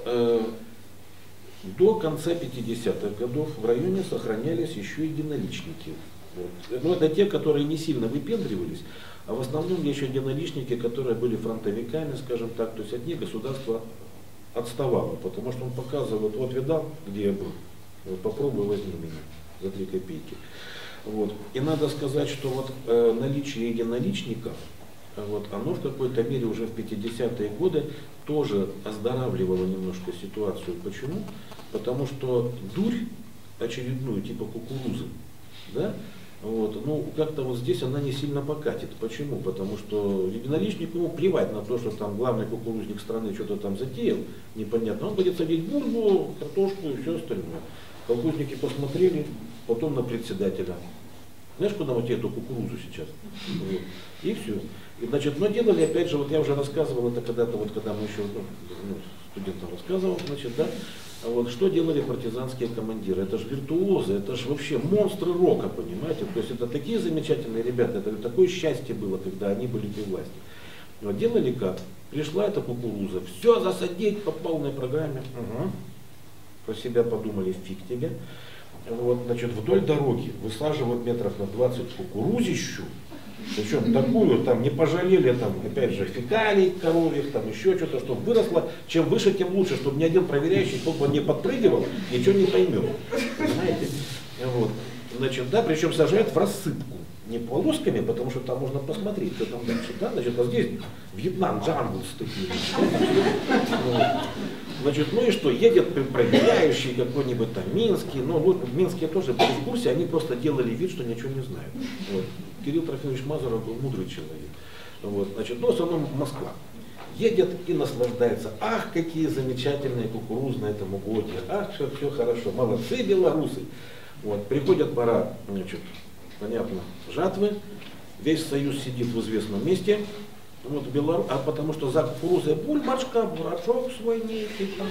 до конца 50-х годов в районе сохранялись еще и единоличники. Вот. Но это те, которые не сильно выпендривались, а в основном еще единоличники, которые были фронтовиками, скажем так, то есть от них государство отставало, потому что он показывает: вот видал, где я был, вот попробуй возьми меня за 3 копейки. Вот. И надо сказать, что вот наличие единоличников, вот, оно в какой-то мере уже в 50-е годы тоже оздоравливало немножко ситуацию. Почему? Потому что дурь очередную, типа кукурузы, да, вот, ну, как-то вот здесь она не сильно покатит. Почему? Потому что единоличнику ему плевать на то, что там главный кукурузник страны что-то там затеял, непонятно. Он будет садить бульбу, картошку и все остальное. Колхозники посмотрели, потом на председателя. Знаешь, куда вот эту кукурузу сейчас? Вот. И все. И, значит, но делали, опять же, вот я уже рассказывал это когда-то, вот когда мы еще, студентам рассказывал, значит, да, а вот что делали партизанские командиры? Это же виртуозы, это же вообще монстры рока, понимаете? То есть это такие замечательные ребята, это такое счастье было, когда они были при власти. Вот делали как? Пришла эта кукуруза, все засадить по полной программе. Угу. про себя подумали, фиг тебе. Вот, значит, вдоль дороги высаживают метров на 20 кукурузищу, причем такую, там, не пожалели, там, опять же, фекалий коровьих, там, еще что-то, чтобы выросло. Чем выше, тем лучше, чтобы ни один проверяющий, сколько не подпрыгивал, ничего не поймет. Понимаете? Вот. Значит, да, причем сажают в рассыпку. Не полосками, потому что там можно посмотреть, что там дальше. Да? Значит, вот здесь Вьетнам, джангл с такими. Значит, ну и что, едет проверяющий какой-нибудь там Минский, ну вот Минские тоже были в курсе, они просто делали вид, что ничего не знают. Вот. Кирилл Трофимович Мазуров был мудрый человек. Вот. Значит, ну в основном Москва. Едет и наслаждается. Ах, какие замечательные кукурузные там угодья, ах, все хорошо, молодцы белорусы. Вот. Приходит пора, значит, понятно, жатвы, весь Союз сидит в известном месте, вот а потому что за кукурузой бульбашка, бурачок свой некий, там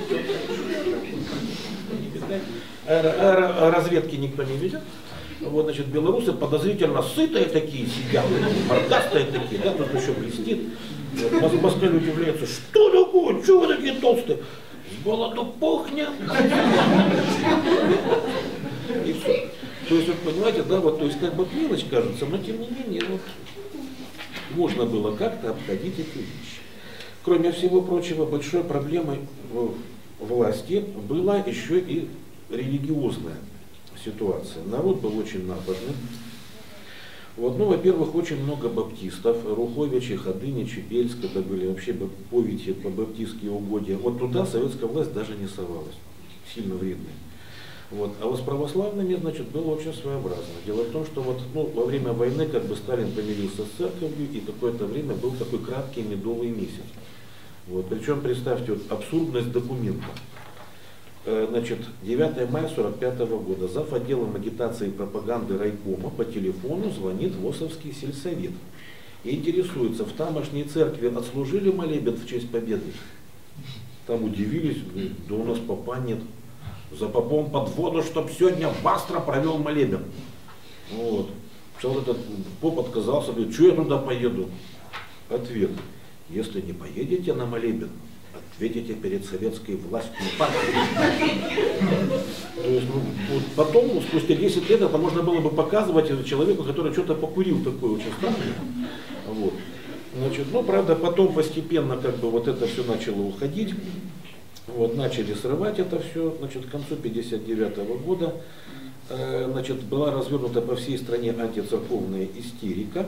разведки никто не видит. Вот, значит, белорусы подозрительно сытые такие сидят, мордастые такие, да, тут еще блестит. Вот, москаль удивляется, что такое, чего вы такие толстые? С голоду пухнет. И все. То есть, вот, понимаете, да, вот, то есть, как бы мелочь кажется, но тем не менее, вот, можно было как-то обходить эти вещи. Кроме всего прочего, большой проблемой власти была еще и религиозная ситуация. Народ был очень нападный. Вот, ну, во-первых, очень много баптистов, Руховичи, Ходыничи, Бельск, это были вообще повити по баптистские угодья. Вот туда советская власть даже не совалась, сильно вредная. Вот. А вот с православными, значит, было очень своеобразно. Дело в том, что вот, ну, во время войны как бы Сталин помирился с церковью, и какое-то время был такой краткий медовый месяц. Вот. Причем, представьте, вот, абсурдность документа. Значит, 9 мая 1945 года зав. Отделом агитации и пропаганды райкома по телефону звонит ВОСовский сельсовет и интересуется, в тамошней церкви отслужили молебен в честь победы. Там удивились, говорят, да у нас попа нет. За попом под воду, чтоб сегодня Бастра провел молебен. Вот. Что этот поп отказался, говорит, что я туда поеду? Ответ: если не поедете на молебен, ответите перед советской властью партией. То есть, ну, вот потом, спустя 10 лет, это можно было бы показывать человеку, который что-то покурил такое очень странное. Вот. Значит, ну, правда, потом постепенно как бы вот это все начало уходить. Вот, начали срывать это все, значит, к концу 1959 года, значит, была развернута по всей стране антицерковная истерика.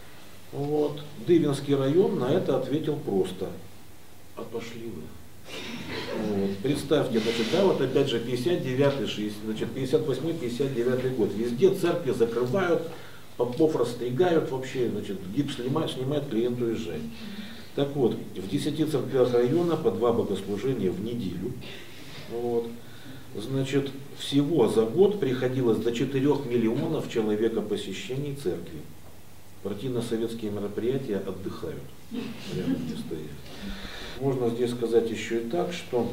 Вот. Дывинский район на это ответил просто: а пошли вы. Вот. Представьте, значит, да, вот опять же 59-й, значит, 58-59 год, везде церкви закрывают, попов расстригают вообще, значит, гипс снимают, клиент уезжает. Так вот, в 10 церквях района по 2 богослужения в неделю. Вот. Значит, всего за год приходилось до 4 миллионов человека посещений церкви. Партийно-советские мероприятия отдыхают. Рядом не стоят. Можно здесь сказать еще и так, что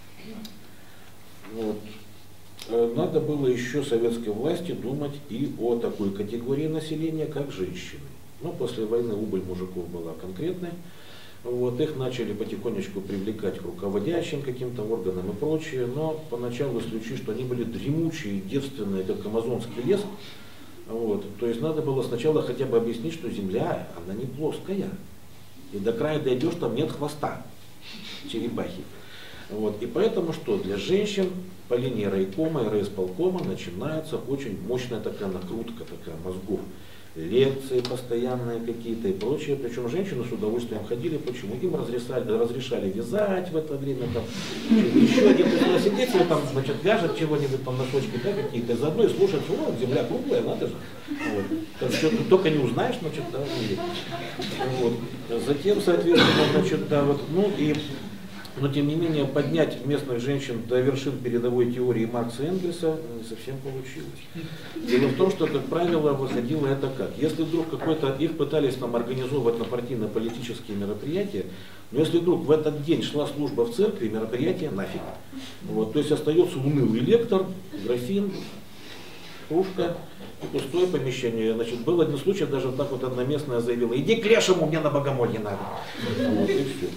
вот, надо было еще советской власти думать и о такой категории населения, как женщины. Но после войны убыль мужиков была конкретной. Вот, их начали потихонечку привлекать к руководящим каким-то органам и прочее, но поначалу исключили, что они были дремучие, девственные, как амазонский лес. Вот, то есть надо было сначала хотя бы объяснить, что Земля, она не плоская. И до края дойдешь, там нет хвоста черепахи. Вот, и поэтому что, для женщин по линии райкома и райисполкома начинается очень мощная такая накрутка такая мозгов. Лекции постоянные какие-то и прочее. Причем женщины с удовольствием ходили. Почему? Им разрешали вязать в это время. Там, еще один сидеть, там, значит, вяжет чего-нибудь, там, носочки, да, какие-то. Заодно и слушать, о, земля круглая, надо же. Вот. Так что ты только не узнаешь, значит, да, вот. Затем, соответственно, значит, да, вот, ну и, но тем не менее, поднять местных женщин до вершин передовой теории Маркса и Энгельса не совсем получилось. Дело в том, что, как правило, выходило это как? Если вдруг какой-то, их пытались там организовывать на партийно-политические мероприятия, но если вдруг в этот день шла служба в церкви, мероприятие нафиг. Вот, то есть остается унылый лектор, графин, кружка, пустое помещение. Значит, был один случай, даже так вот одна местная заявила: иди к лешему, мне на богомолье надо. Вот, и все.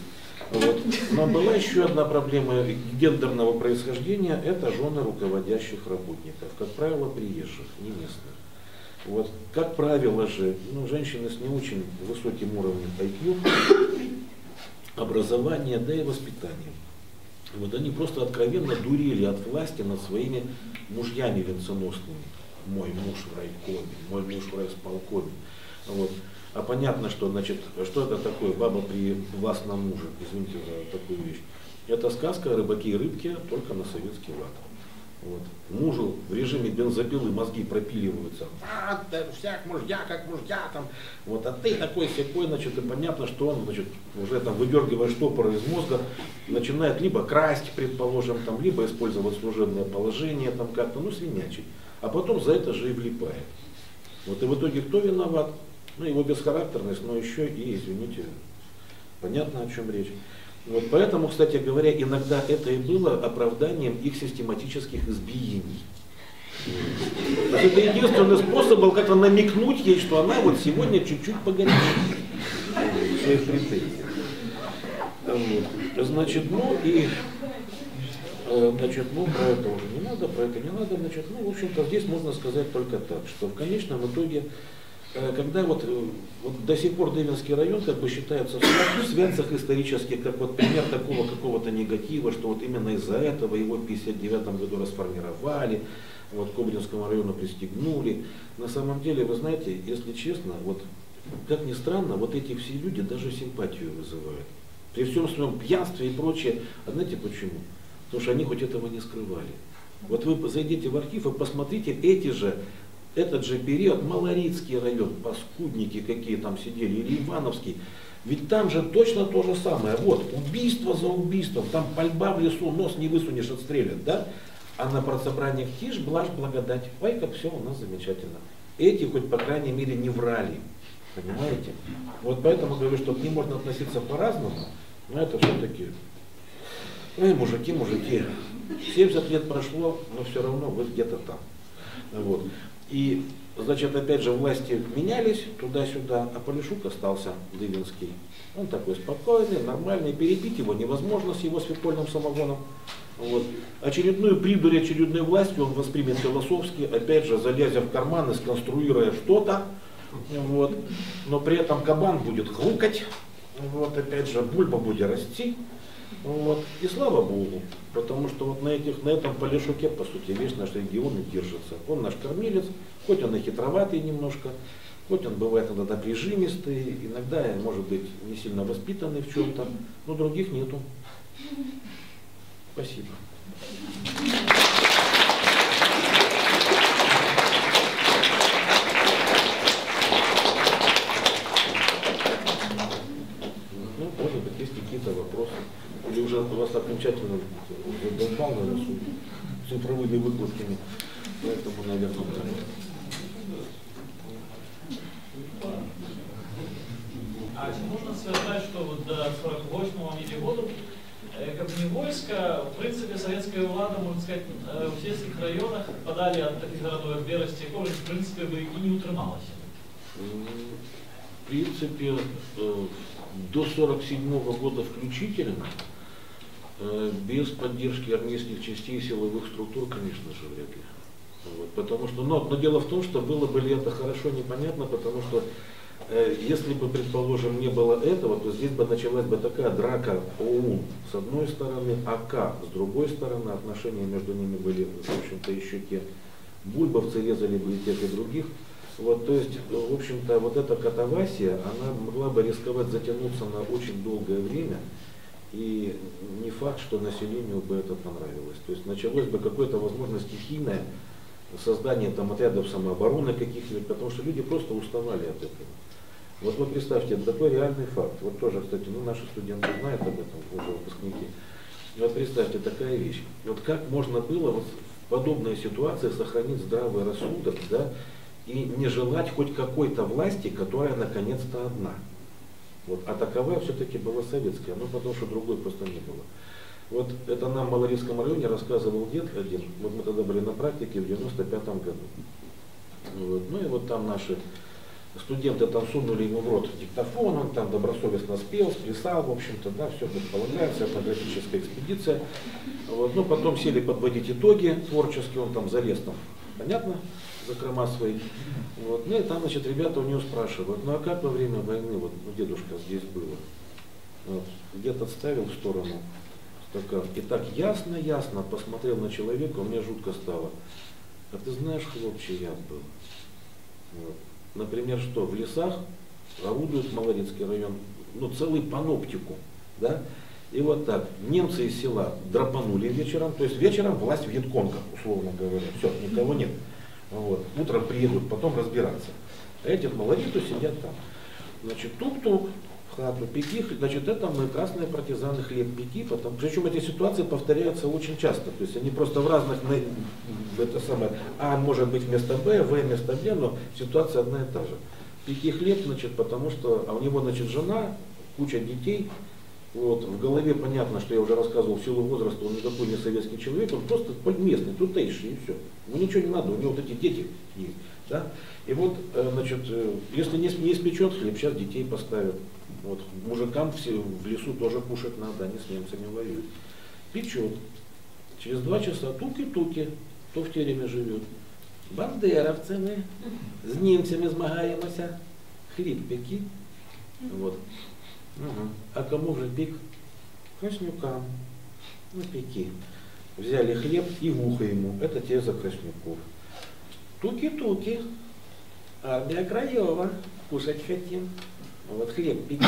Вот. Но была еще одна проблема гендерного происхождения, это жены руководящих работников, как правило, приезжих, не местных. Вот. Как правило же, женщины с не очень высоким уровнем IQ, образования, да и воспитания. Вот они просто откровенно дурели от власти над своими мужьями венценосными. Мой муж в райкоме, мой муж в райисполкоме. Вот. А понятно, что, значит, что это такое баба при властном муже, извините за такую вещь. Это сказка «Рыбаки и рыбки», только на советский лад. Вот. Мужу в режиме бензопилы мозги пропиливаются. Да, всяк мужья, как мужья там. Вот, а ты такой-сякой, значит, и понятно, что он, значит, уже там выдергивая штопор из мозга, начинает либо красть, предположим, там, либо использовать служебное положение, там как-то, свинячить. А потом за это же и влипает. Вот и в итоге кто виноват? Его бесхарактерность, но еще и, извините, понятно, о чем речь. Вот поэтому, кстати говоря, иногда это и было оправданием их систематических избиений. То есть это единственный способ был как-то намекнуть ей, что она вот сегодня чуть-чуть погорячила в своих претензиях. Вот. Значит, про это уже не надо, про это не надо, значит, в общем-то, здесь можно сказать только так, что в конечном итоге, когда вот до сих пор Дывинский район как бы считается в святцах исторических как вот пример такого какого-то негатива, что вот именно из-за этого его в 1959 году расформировали, вот к Кобринскому району пристегнули. На самом деле, вы знаете, если честно, вот как ни странно, вот эти все люди даже симпатию вызывают. При всем своем пьянстве и прочее. А знаете почему? Потому что они хоть этого не скрывали. Вот вы зайдите в архив и посмотрите этот же период, Малорицкий район, паскудники какие там сидели, или Ивановский. Ведь там же точно то же самое. Вот, убийство за убийством, там пальба в лесу, нос не высунешь, отстрелят, да? А на партсобраниях тишь, блажь, благодать. Ой, как все у нас замечательно. Эти хоть, по крайней мере, не врали. Понимаете? Вот поэтому говорю, что к ним можно относиться по-разному, но это все-таки, мужики, 70 лет прошло, но все равно вы где-то там. Вот. И, значит, опять же, власти менялись туда-сюда, а Полишук остался Дывинский. Он такой спокойный, нормальный, перебить его невозможно с его свекольным самогоном. Вот. Очередную придурь очередной властью он воспримет философски, опять же, залезя в карман и сконструируя что-то. Вот. Но при этом кабан будет хрукать, вот, опять же, бульба будет расти. Вот. И слава Богу, потому что вот на этом Полишуке, по сути, весь наш регион и держится. Он наш кормилец, хоть он и хитроватый немножко, хоть он бывает иногда прижимистый, иногда, может быть, не сильно воспитанный в чем-то, но других нету. Спасибо. Может быть, есть какие-то вопросы. Или уже у вас окончательно задолбал, наверное, с цифровыми выкладками. Поэтому, наверное, А можно сказать, что вот до 48-го году как бы не войска, в принципе, советская влада, можно сказать, в сельских районах подали от таких городов, как Берости, в принципе, бы и не утрималась. В принципе, до 1947 года включительно, без поддержки армейских частей и силовых структур, конечно же, вряд ли. Вот, потому что, но дело в том, что было бы ли это хорошо, непонятно, потому что если бы, предположим, не было этого, то здесь бы началась бы такая драка ОУН с одной стороны, АК с другой стороны, отношения между ними были, в общем-то, еще те. Бульбовцы резали бы и тех, и других. Вот, то есть, в общем-то, вот эта катавасия, она могла бы рисковать затянуться на очень долгое время, и не факт, что населению бы это понравилось. То есть началось бы какое-то, возможно, стихийное создание там отрядов самообороны каких-нибудь, потому что люди просто уставали от этого. Вот вы представьте, это такой реальный факт. Вот тоже, кстати, наши студенты знают об этом, уже выпускники. И вот представьте, такая вещь. Вот как можно было вот в подобной ситуации сохранить здравый рассудок, да, и не желать хоть какой-то власти, которая наконец-то одна. Вот, а таковая все-таки была советская, потому что другой просто не было. Вот это нам в Малорицком районе рассказывал дед один, вот мы тогда были на практике в 95-м году. Вот, и вот там наши студенты там сунули ему в рот диктофон, он там добросовестно спел, сплясал, в общем-то, да, все предполагается, этнографическая экспедиция. Вот. Ну, потом сели подводить итоги творческие, он там залез там, понятно, закрома свои. Вот. Ну и там, значит, ребята у него спрашивают, ну а как во время войны, вот дедушка здесь было? Вот. Где-то отставил в сторону стакан. И так ясно посмотрел на человека, мне жутко стало. А ты знаешь, хлопче, я был. Вот. Например, что в лесах орудует Молодецкий район, ну, целый паноптикум, да? И вот так, немцы из села драпанули вечером, то есть вечером власть вьетконга, условно говоря, все, никого нет. Вот. Утром приедут, потом разбираться. А эти молодцы сидят там. Значит, тук-тук, в хату, пеки, значит, это мы, красные партизаны, хлеб пеки, потом, причем эти ситуации повторяются очень часто, то есть они просто в разных, это самое, А может быть вместо Б, В вместо Б, но ситуация одна и та же. Пеки хлеб, значит, потому что, а у него, значит, жена, куча детей, вот, в голове понятно, что я уже рассказывал, в силу возраста он никакой не советский человек, он просто местный, тутейший, и все. Ему ничего не надо, у него вот эти дети есть. Да? И вот, значит, если не испечет хлеб, сейчас детей поставят. Вот, мужикам в лесу тоже кушать надо, они с немцами воюют. Печет. Через 2 часа туки-туки, кто в тереме живет. Бандеровцы мы, с немцами змагаємося, хліб пеки. Вот. Угу. А кому же пик? Краснюкам. Ну, пеки. Взяли хлеб и в ухо ему. Это те за Краснюков. Туки-туки. Армия Краева. Кушать хотим. Вот хлеб пеки.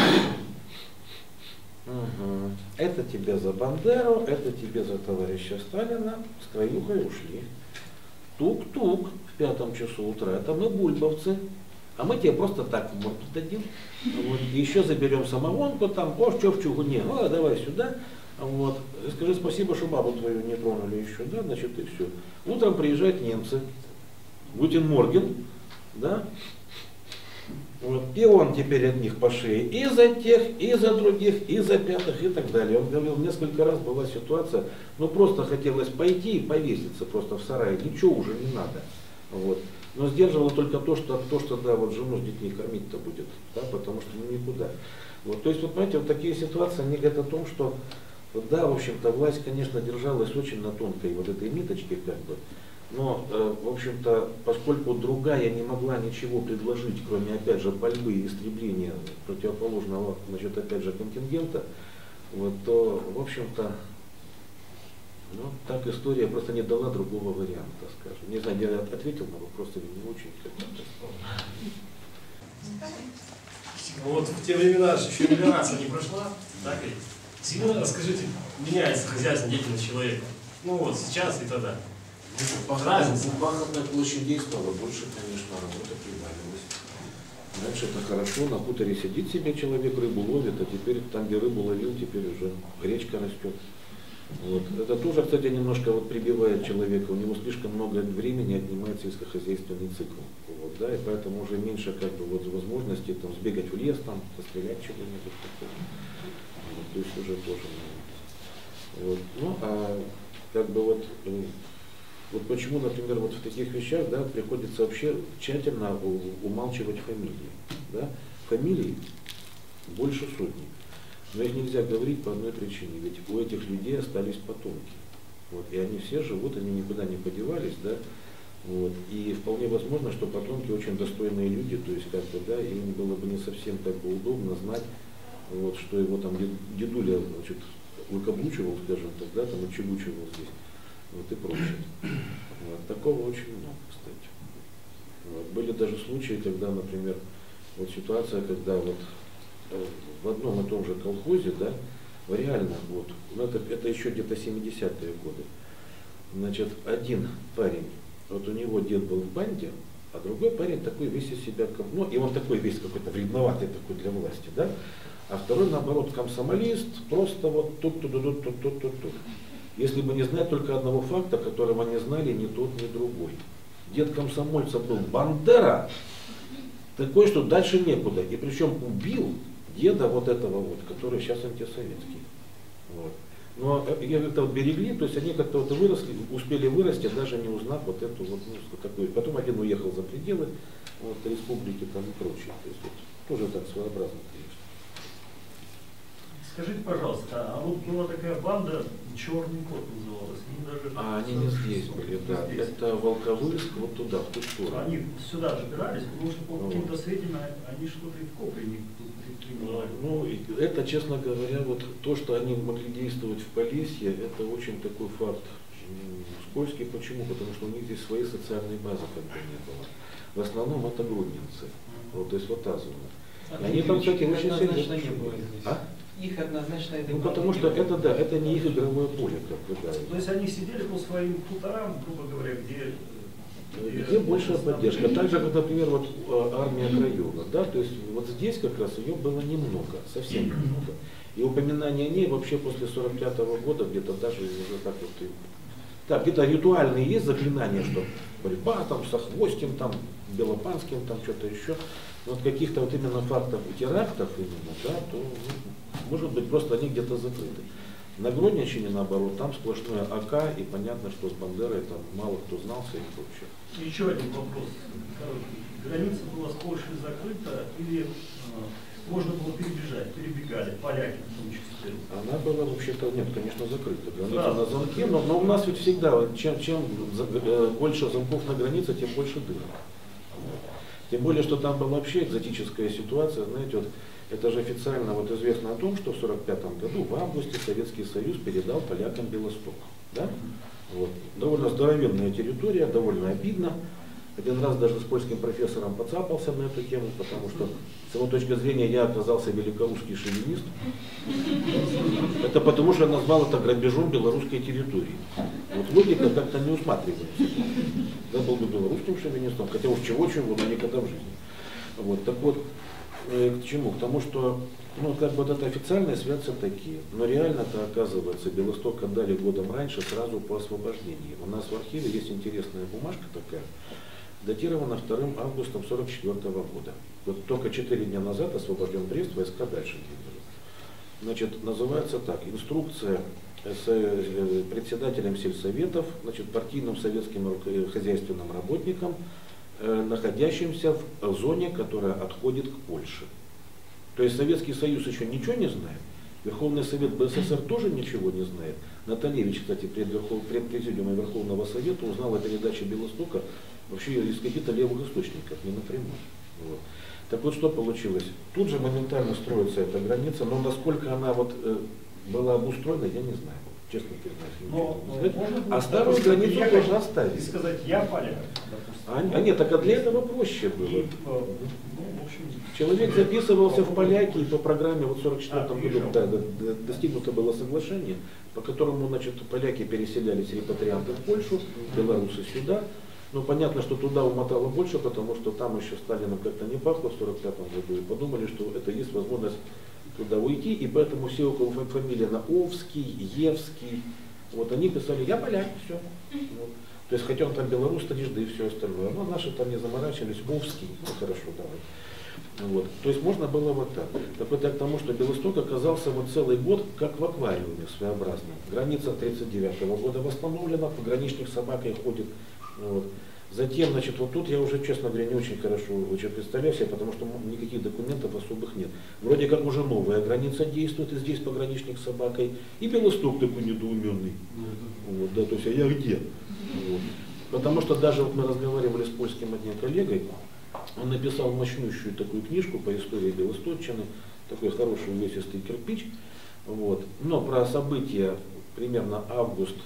Угу. Это тебе за Бандеру, это тебе за товарища Сталина. С краюхой ушли. Тук-тук в 5 часу утра. Это мы бульбовцы. А мы тебе просто так в морду дадим. Вот. И еще заберем самогонку там, что в чугуне, давай сюда. Вот. Скажи спасибо, что бабу твою не тронули еще, да, значит, и все. Утром приезжают немцы. Гутен Морген, да. Вот. И он теперь от них по шее. И за тех, и за других, и за пятых, и так далее. Он говорил, несколько раз была ситуация, ну просто хотелось пойти и повеситься просто в сарае. Ничего уже не надо. Вот. Но сдерживало только то, что да, вот жену с детьми кормить-то будет, да, потому что ну, никуда. Вот, то есть, вот понимаете, вот такие ситуации, они говорят о том, что, вот, да, в общем-то, власть, конечно, держалась очень на тонкой вот этой ниточке, как бы, но, в общем-то, поскольку другая не могла ничего предложить, кроме, опять же, пальбы и истребления противоположного, значит, опять же, контингента, вот, то, в общем-то, ну, так история просто не дала другого варианта, скажем. Не знаю, я ответил на вопрос или не очень. Ну вот в те времена же еще мелиорация не прошла, так ведь? Сильно, расскажите, меняется хозяйственная деятельность человека? Ну вот сейчас и тогда. Пахотная площадь действовала больше, конечно, работа прибавилась. Раньше это хорошо, на хуторе сидит себе человек, рыбу ловит, а теперь там, где рыбу ловил, теперь уже гречка растет. Вот. Это тоже, кстати, немножко вот прибивает человека, у него слишком много времени отнимает сельскохозяйственный цикл. Вот, да, и поэтому уже меньше как бы, вот, возможностей там, сбегать в лес, там, пострелять чего-нибудь такого. Вот, то есть уже тоже. Вот. Ну, а как бы вот почему, например, вот в таких вещах, да, приходится вообще тщательно умалчивать фамилии. Да? Фамилий больше сотни. Но их нельзя говорить по одной причине, ведь у этих людей остались потомки. Вот, и они все живут, они никуда не подевались, да, вот, и вполне возможно, что потомки очень достойные люди, то есть как бы, да, им было бы не совсем как бы удобно знать, вот, что его там дедуля, значит, выкаблучивал, скажем так, да, там отчебучивал здесь, вот, и прочее. Вот, такого очень много, кстати. Вот, были даже случаи, когда, например, вот ситуация, когда вот в одном и том же колхозе, да, реально, вот, ну это еще где-то 70-е годы, значит, один парень, вот у него дед был в банде, а другой парень такой весь из себя, ну, и он такой весь какой-то вредноватый такой для власти, да, а второй, наоборот, комсомолист, просто вот тут. Если бы не знать только одного факта, которого не знали ни тот, ни другой. Дед комсомольца был Бандера, такой, что дальше некуда, и причем убил деда вот этого вот, который сейчас антисоветский. Вот. Но ее как-то вот берегли, то есть они как-то вот выросли, успели вырасти, даже не узнав вот эту вот, ну, такую. Потом один уехал за пределы вот, республики там и прочее. То есть вот, тоже так своеобразно, конечно. Скажите, пожалуйста, а вот была такая банда, Черный кот называлась, они даже... А они не здесь были, да. Здесь. Это Волковыск, вот туда, в ту сторону. Они сюда добирались, потому что по каким-то сведениям они что-то и в Коприне тут предпринимали. Ну, это, честно говоря, вот то, что они могли действовать в Полесье, это очень такой факт скользкий. Почему? Потому что у них здесь своей социальной базы как бы не было. В основном это грудинцы, вот, то есть вот та зона. Они там, кстати, очень однозначно сильно... не было здесь. А? Их однозначно это Ну, потому что это, да, это не их игровое поле, как вы говорите. То есть они сидели по своим хуторам, грубо говоря, Где большая поддержка. Так же, как, например, вот армия Краева, да, то есть вот здесь как раз ее было немного, совсем немного. И упоминание о ней вообще после 45-го года где-то даже уже так вот и... Так, где-то ритуальные есть заклинания, что борьба там с Охвостьем, там, Белопанским, там что-то еще. Но вот каких-то вот именно фактов терактов именно, да, то, ну, может быть, просто они где-то закрыты. На Гродненщине, наоборот, там сплошное АК, и понятно, что с Бандерой там мало кто знался и прочее. Еще один вопрос. Граница была с Польшей закрыта или можно было перебегали, поляки в том числе? Она была вообще-то, нет, конечно, закрыта. Граница на замке, но у нас ведь всегда, чем больше замков на границе, тем больше дырок. Тем более, что там была вообще экзотическая ситуация, знаете, вот это же официально вот известно о том, что в 1945 году в августе Советский Союз передал полякам Белосток. Да? Вот. Довольно здоровенная территория, довольно обидно. Один раз даже с польским профессором поцапался на эту тему, потому что с его точки зрения я оказался великорусский шовинист. Это потому, что я назвал это грабежом белорусской территории. Вот логика как-то не усматривается. Я был бы белорусским шовинистом, хотя уж чего-чего, но никогда в жизни. Вот, так вот, к чему? К тому, что ну, как бы вот это официальные связки такие, но реально-то оказывается, Белосток отдали годом раньше, сразу по освобождении. У нас в архиве есть интересная бумажка такая, датирована 2 августа 1944 года. Вот только 4 дня назад освобожден Брест, войска дальше двинули. Значит, называется так, инструкция с председателем сельсоветов, значит, партийным советским хозяйственным работникам, находящимся в зоне, которая отходит к Польше. То есть Советский Союз еще ничего не знает, Верховный Совет БССР тоже ничего не знает. Наталевич, кстати, предпрезидиума Верховного Совета узнал о передаче Белостока вообще из каких-то левых источников, не напрямую. Вот. Так вот, что получилось? Тут же моментально строится эта граница, но насколько она вот была обустроена, я не знаю. Честно признаюсь. А старую границу тоже оставить. И сказать, я поляк. А нет, так а для этого проще было. Человек записывался в поляки, и по программе вот в 1944 году достигнуто было соглашение, по которому, значит, поляки переселялись, репатрианты в Польшу, белорусы сюда. Ну, понятно, что туда умотало больше, потому что там еще Сталином как-то не пахло в 1945 году, и подумали, что это есть возможность туда уйти, и поэтому все, у кого фамилия на Овский, Евский, вот они писали, я поляк, все. Вот. То есть, хотя он там белорус, трижды и все остальное. Но наши там не заморачивались, Овский, ну хорошо, давай. Вот. То есть можно было вот так. Так вот, к тому, что Белосток оказался вот целый год как в аквариуме своеобразном. Граница 1939 года восстановлена, пограничник с собакой ходит. Вот. Затем, значит, вот тут я уже, честно говоря, не очень хорошо представляю себе, потому что никаких документов особых нет. Вроде как уже новая граница действует, и здесь пограничник с собакой, и Белосток такой недоуменный. Вот, да, то есть, а я где? Вот. Потому что даже вот мы разговаривали с польским одним коллегой, он написал мощнющую такую книжку по истории Белосточчины, такой хороший увесистый кирпич. Вот. Но про события примерно август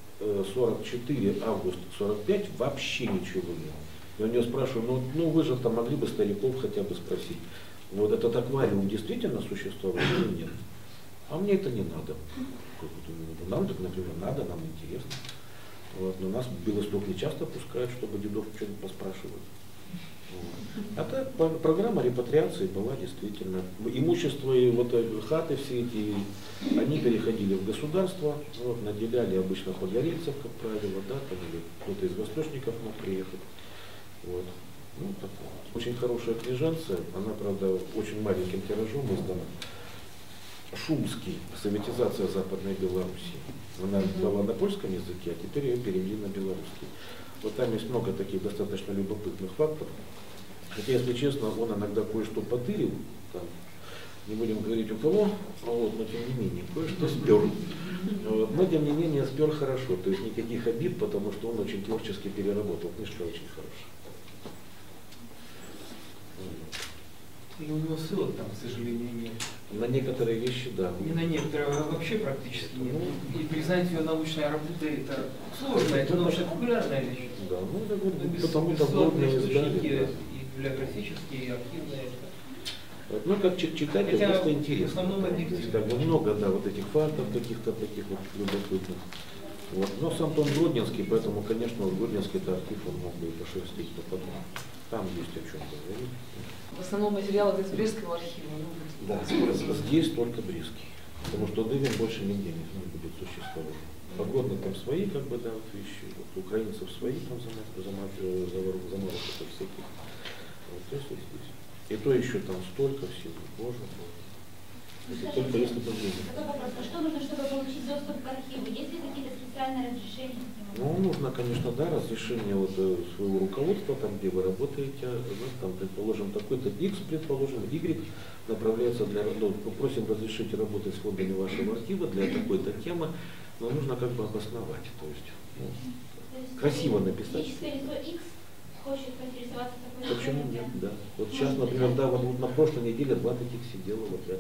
44, август 45 вообще ничего нет. Я у него спрашиваю, ну вы же там могли бы стариков хотя бы спросить, вот этот аквариум действительно существовал или нет? А мне это не надо. Нам, так, например, надо, нам интересно. Вот. Но нас в Белосток не часто пускают, чтобы дедов что-нибудь поспрашивать. Вот. А так программа репатриации была действительно. Имущество и вот хаты все эти, они переходили в государство, вот, наделяли обычно погорельцев, как правило, да, там, или кто-то из восточников мог приехать. Вот. Ну, очень хорошая книженция, она, правда, очень маленьким тиражом издана. Шумский, советизация Западной Белоруссии. Она была на польском языке, а теперь ее перевели на белорусский. Вот там есть много таких достаточно любопытных фактов. Хотя, если честно, он иногда кое-что потырил, там, не будем говорить у кого, вот, но тем не менее, кое-что спер. Но тем не менее спер хорошо, то есть никаких обид, потому что он очень творчески переработал. Книжка очень хорошая. И у него ссылок там, к сожалению, нет. На некоторые вещи, да. Не на некоторые, а вообще практически нет. И признать ее научной работой это сложно, это научно-популярная вещь. Да, ну это вот Без- потому-то бесплатные вводные источники, издания. и библиографические, и архивные. Ну, как читать, это Хотя просто в интересно. основном То есть, объективно. как бы много, да, вот этих фактов каких-то таких вот любопытных. Вот. Но сам Антон Гродненский, поэтому, конечно, вот Гродненский-то архив он мог бы и пошерстить поподробнее. Там есть о чем говорить. В основном материалы из Брестского архива. Да, здесь только Брестский. Потому что Дывин больше нигде не будет существовать. Погодные там свои, как бы, да, вот вещи. Вот украинцев свои там заморозок всяких. Вот здесь вот здесь. И то еще там столько всего, боже мой. Это только если бы было. Такой вопрос. А что нужно, чтобы получить доступ к архиву? Есть ли какие-то специальные разрешения? Ну, нужно, конечно, да, разрешение вот своего руководства, там, где вы работаете, ну, там, предположим, такой-то X, предположим, Y направляется для, ну, просим разрешить работать с фондами вашего архива для такой-то темы, но нужно как бы обосновать, то есть, ну, красиво написать. Физическое лицо X хочет поинтересоваться такой Почему нет, да. Вот сейчас, например, да, вот на прошлой неделе 2 таких сидело вот рядом.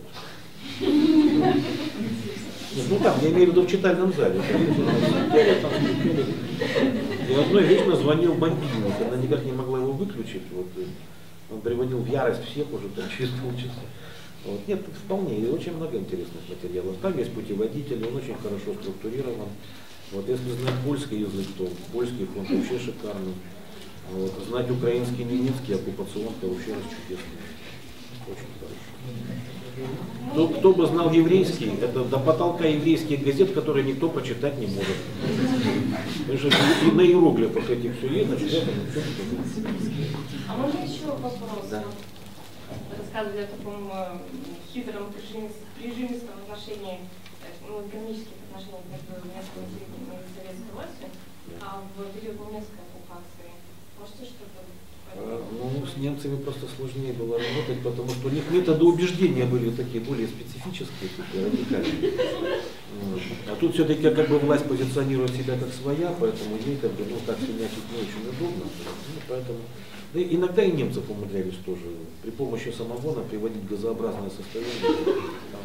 Ну там, я имею в виду в читальном зале. И одной вечно звонил мобильник, она никак не могла его выключить. Вот, он приводил в ярость всех уже там, через полчаса. Вот. Нет, вполне, и очень много интересных материалов. Там есть путеводитель, он очень хорошо структурирован. Вот, если знать польский язык, то польский фонд вообще шикарный. Вот. Знать украинский, немецкий, оккупационка вообще чудесный. Очень хорошо. Кто бы знал еврейский, это до потолка еврейских газет, которые никто почитать не может. Потому что и на иероглифах этих все есть, значит, это ничего не будет. А можно еще вопрос? Да. Рассказывали о таком хитром прижимистом отношении, ну, экономических отношений между немецким населением и советской властью, а в период немецкой оккупации. Можете что-то? Ну, с немцами просто сложнее было работать, потому что у них методы убеждения были такие более специфические, такие радикальные. А тут все-таки как бы власть позиционирует себя как своя, поэтому ей как бы, ну, так свинячить не очень удобно. Ну, поэтому, да, иногда и немцев умудрялись тоже при помощи самогона приводить в газообразное состояние.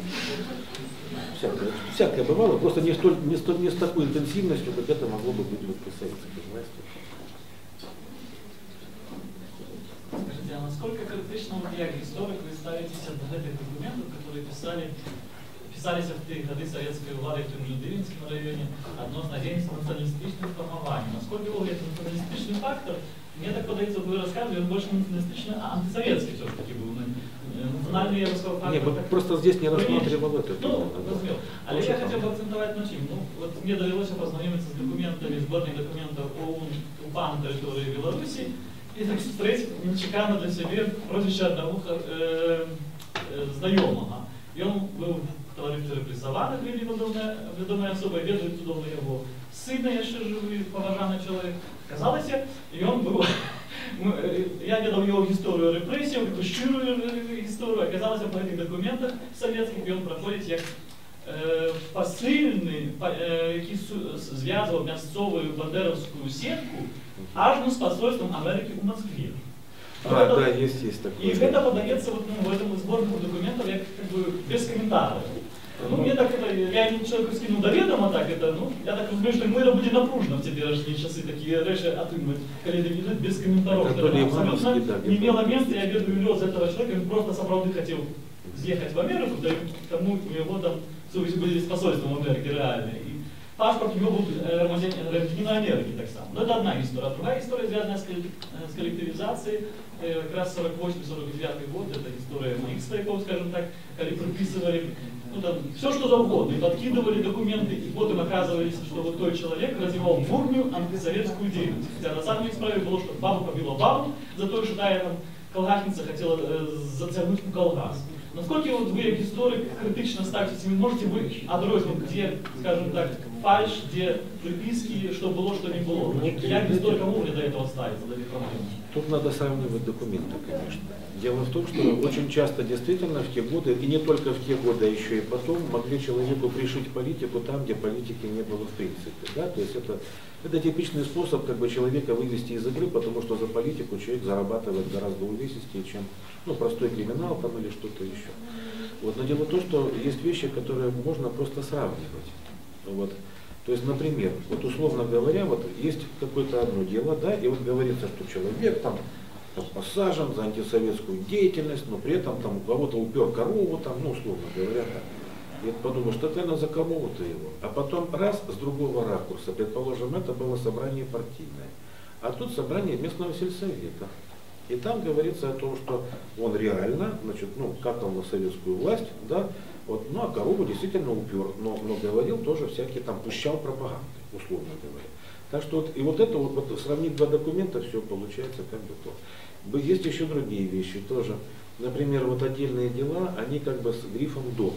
Там, всякое бывало, просто не с такой интенсивностью, как это могло бы быть при советской власти. Скажите, а насколько критично, вот як историк, вы ставитесь от этих документов, которые писались в те годы советской влады в том же Дивинском районе, относно националистичных формований? Насколько его это националистичный фактор? Мне так подается, вот вы рассказывали, он больше националистичный, а антисоветский все-таки был. Национальный, я бы сказал, фактор. Нет, просто здесь не рассматривал это. Ну, разумел. Але я хотел бы акцентовать на чем. Ну, вот мне довелось познакомиться с документами, сборных документов ОУН УПА на территории Беларуси, и так встретить нечеканно для себя прозвище одного знайомого. И он был товарищ репрессованных, відомої особи, ведуть цудовно його сина, я ще живий, поважаний чоловік. Казалося, і він був, я ведав його історію репресій, таку щиру історію, оказалося по цих документах совєтських, і він проходить як посильний, який зв'язував м'ясцову бандеровську сітку аж з посольством Америки у Москві. Да, есть такое. И это подается вот, ну, в этом сборнику документов я как бы без комментариев. Ну, мне так это, я человеку скинул до ведома, так это, ну, я так разумею, что мы работаем напружно в теперешние часы, такие речи отымать, когда ведут без комментариев. Это абсолютно да, не имело места, я веду за этого человека, он просто соправды хотел съехать в Америку, да, тому у него там были с посольством Америки реальные. И паспорт у него был Рождения Америки, так само. Но это одна история. А другая история, связанная с коллективизацией, как раз 48-49 год, это история моих стариков, скажем так, когда приписывали, ну, там, все что угодно, и подкидывали документы, и потом оказывались, что вот той человек развивал бурную антисоветскую деятельность. Хотя на самом деле справе было, что бабу побила бабу за то, что та там колгасница хотела затянуть в колгас. Наскільки от ви, як історик, критично ставитесь, можете ви відрізнити, де, скажімо так, фальш, де приписки, що було, що не було? Як історика можна до цього ставитися, до этой проблемы? Тут надо сравнивать документы, конечно. Дело в том, что очень часто действительно в те годы, и не только в те годы, а еще и потом, могли человеку пришить политику там, где политики не было в принципе. Да? То есть это типичный способ как бы, человека вывести из игры, потому что за политику человек зарабатывает гораздо увесистее, чем простой криминал там, или что-то еще. Вот. Но дело в том, что есть вещи, которые можно просто сравнивать. Вот. То есть, например, вот условно говоря, вот есть какое-то одно дело, да, и вот говорится, что человек там посажен за антисоветскую деятельность, но при этом там у кого-то упер корову, там, условно говоря, так. И вот подумаешь, что это за корову-то его. А потом раз, с другого ракурса, предположим, это было собрание партийное, а тут собрание местного сельсовета. И там говорится о том, что он реально, значит, катал на советскую власть, да, вот, а корову действительно упер, но говорил тоже всякие, там, пущал пропаганды, условно говоря. Так что и вот это вот сравнить два документа, все получается как бы то. Есть еще другие вещи тоже. Например, вот отдельные дела, они как бы с грифом «до»,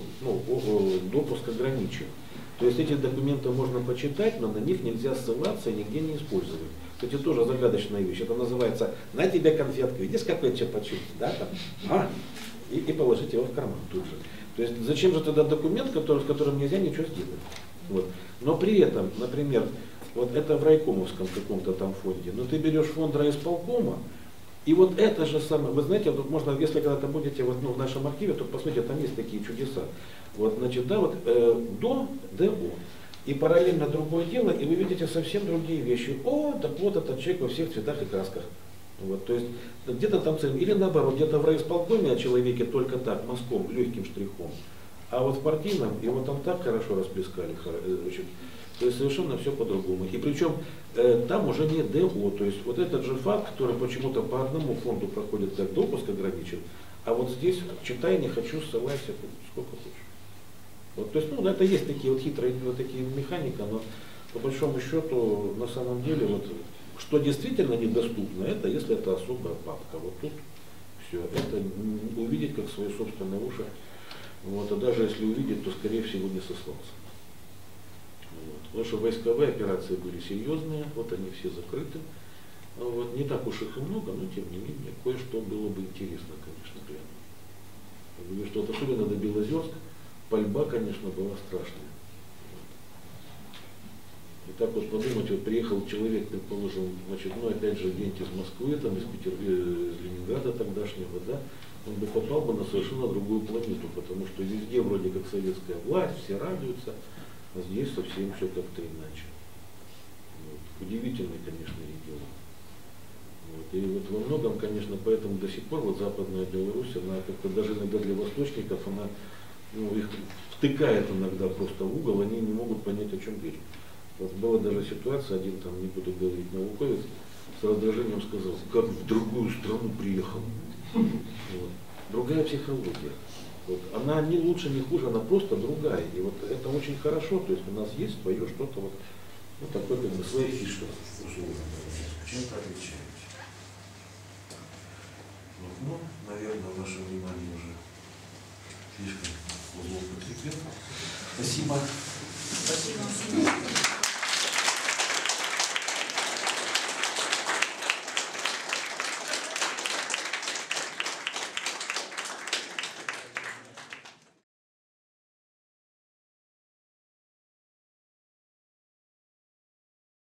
допуск ограничен. То есть эти документы можно почитать, но на них нельзя ссылаться и нигде не использовать. Кстати, тоже загадочная вещь. Это называется «на тебе конфетку». Видишь, какой чапачок, да, там, и положить его в карман тут же. То есть зачем же тогда документ, с которым нельзя ничего сделать? Вот. Но при этом, например, вот это в райкомовском каком-то там фонде, но ты берешь фонд райисполкома, и вот это же самое, вы знаете, вот можно, если когда-то будете в нашем архиве, то посмотрите, там есть такие чудеса. Вот, значит, да, вот до, ДО, и параллельно другое дело, и вы видите совсем другие вещи. Так вот этот человек во всех цветах и красках. Вот, то есть где-то там цель, или наоборот, где-то в райисполкоме о человеке только так, мазком, легким штрихом, а вот в партийном его там так хорошо расплескали, то есть совершенно все по-другому. И причем там уже не ДО, то есть вот этот же факт, который почему-то по одному фонду проходит как допуск ограничен, а вот здесь читай, не хочу, ссылайся, сколько хочешь. Вот, то есть, это есть такие вот хитрые вот такие механика, но по большому счету на самом деле вот что действительно недоступно, это если это особая папка. Вот тут все, это увидеть как свои собственные уши. Вот, а даже если увидеть, то скорее всего не сослался. Вот. Потому что войсковые операции были серьезные, вот они все закрыты. Вот, не так уж их и много, но тем не менее, кое-что было бы интересно, конечно, глянуть. Что особенно до Белозерска, пальба, конечно, была страшная. И так вот подумать, вот приехал человек, предположим, значит, опять же, где-нибудь из Москвы, там, из Ленинграда тогдашнего, да, он бы попал бы на совершенно другую планету, потому что везде вроде как советская власть, все радуются, а здесь совсем все как-то иначе. Вот. Удивительный, конечно, регион. Вот. И вот во многом, конечно, поэтому до сих пор вот Западная Беларусь, она как-то даже иногда для восточников, она их втыкает иногда просто в угол, они не могут понять, о чем речь. Вот была даже ситуация, один там, не буду говорить, науковец, с раздражением сказал, как в другую страну приехал. Вот. Другая психология. Вот. Она не лучше, не хуже, она просто другая. И вот это очень хорошо, то есть у нас есть свое что-то вот такое, как бы, своя фишка. Чем-то отличаете. Вот, наверное, ваше внимание уже слишком злоупотребил. Спасибо. Спасибо.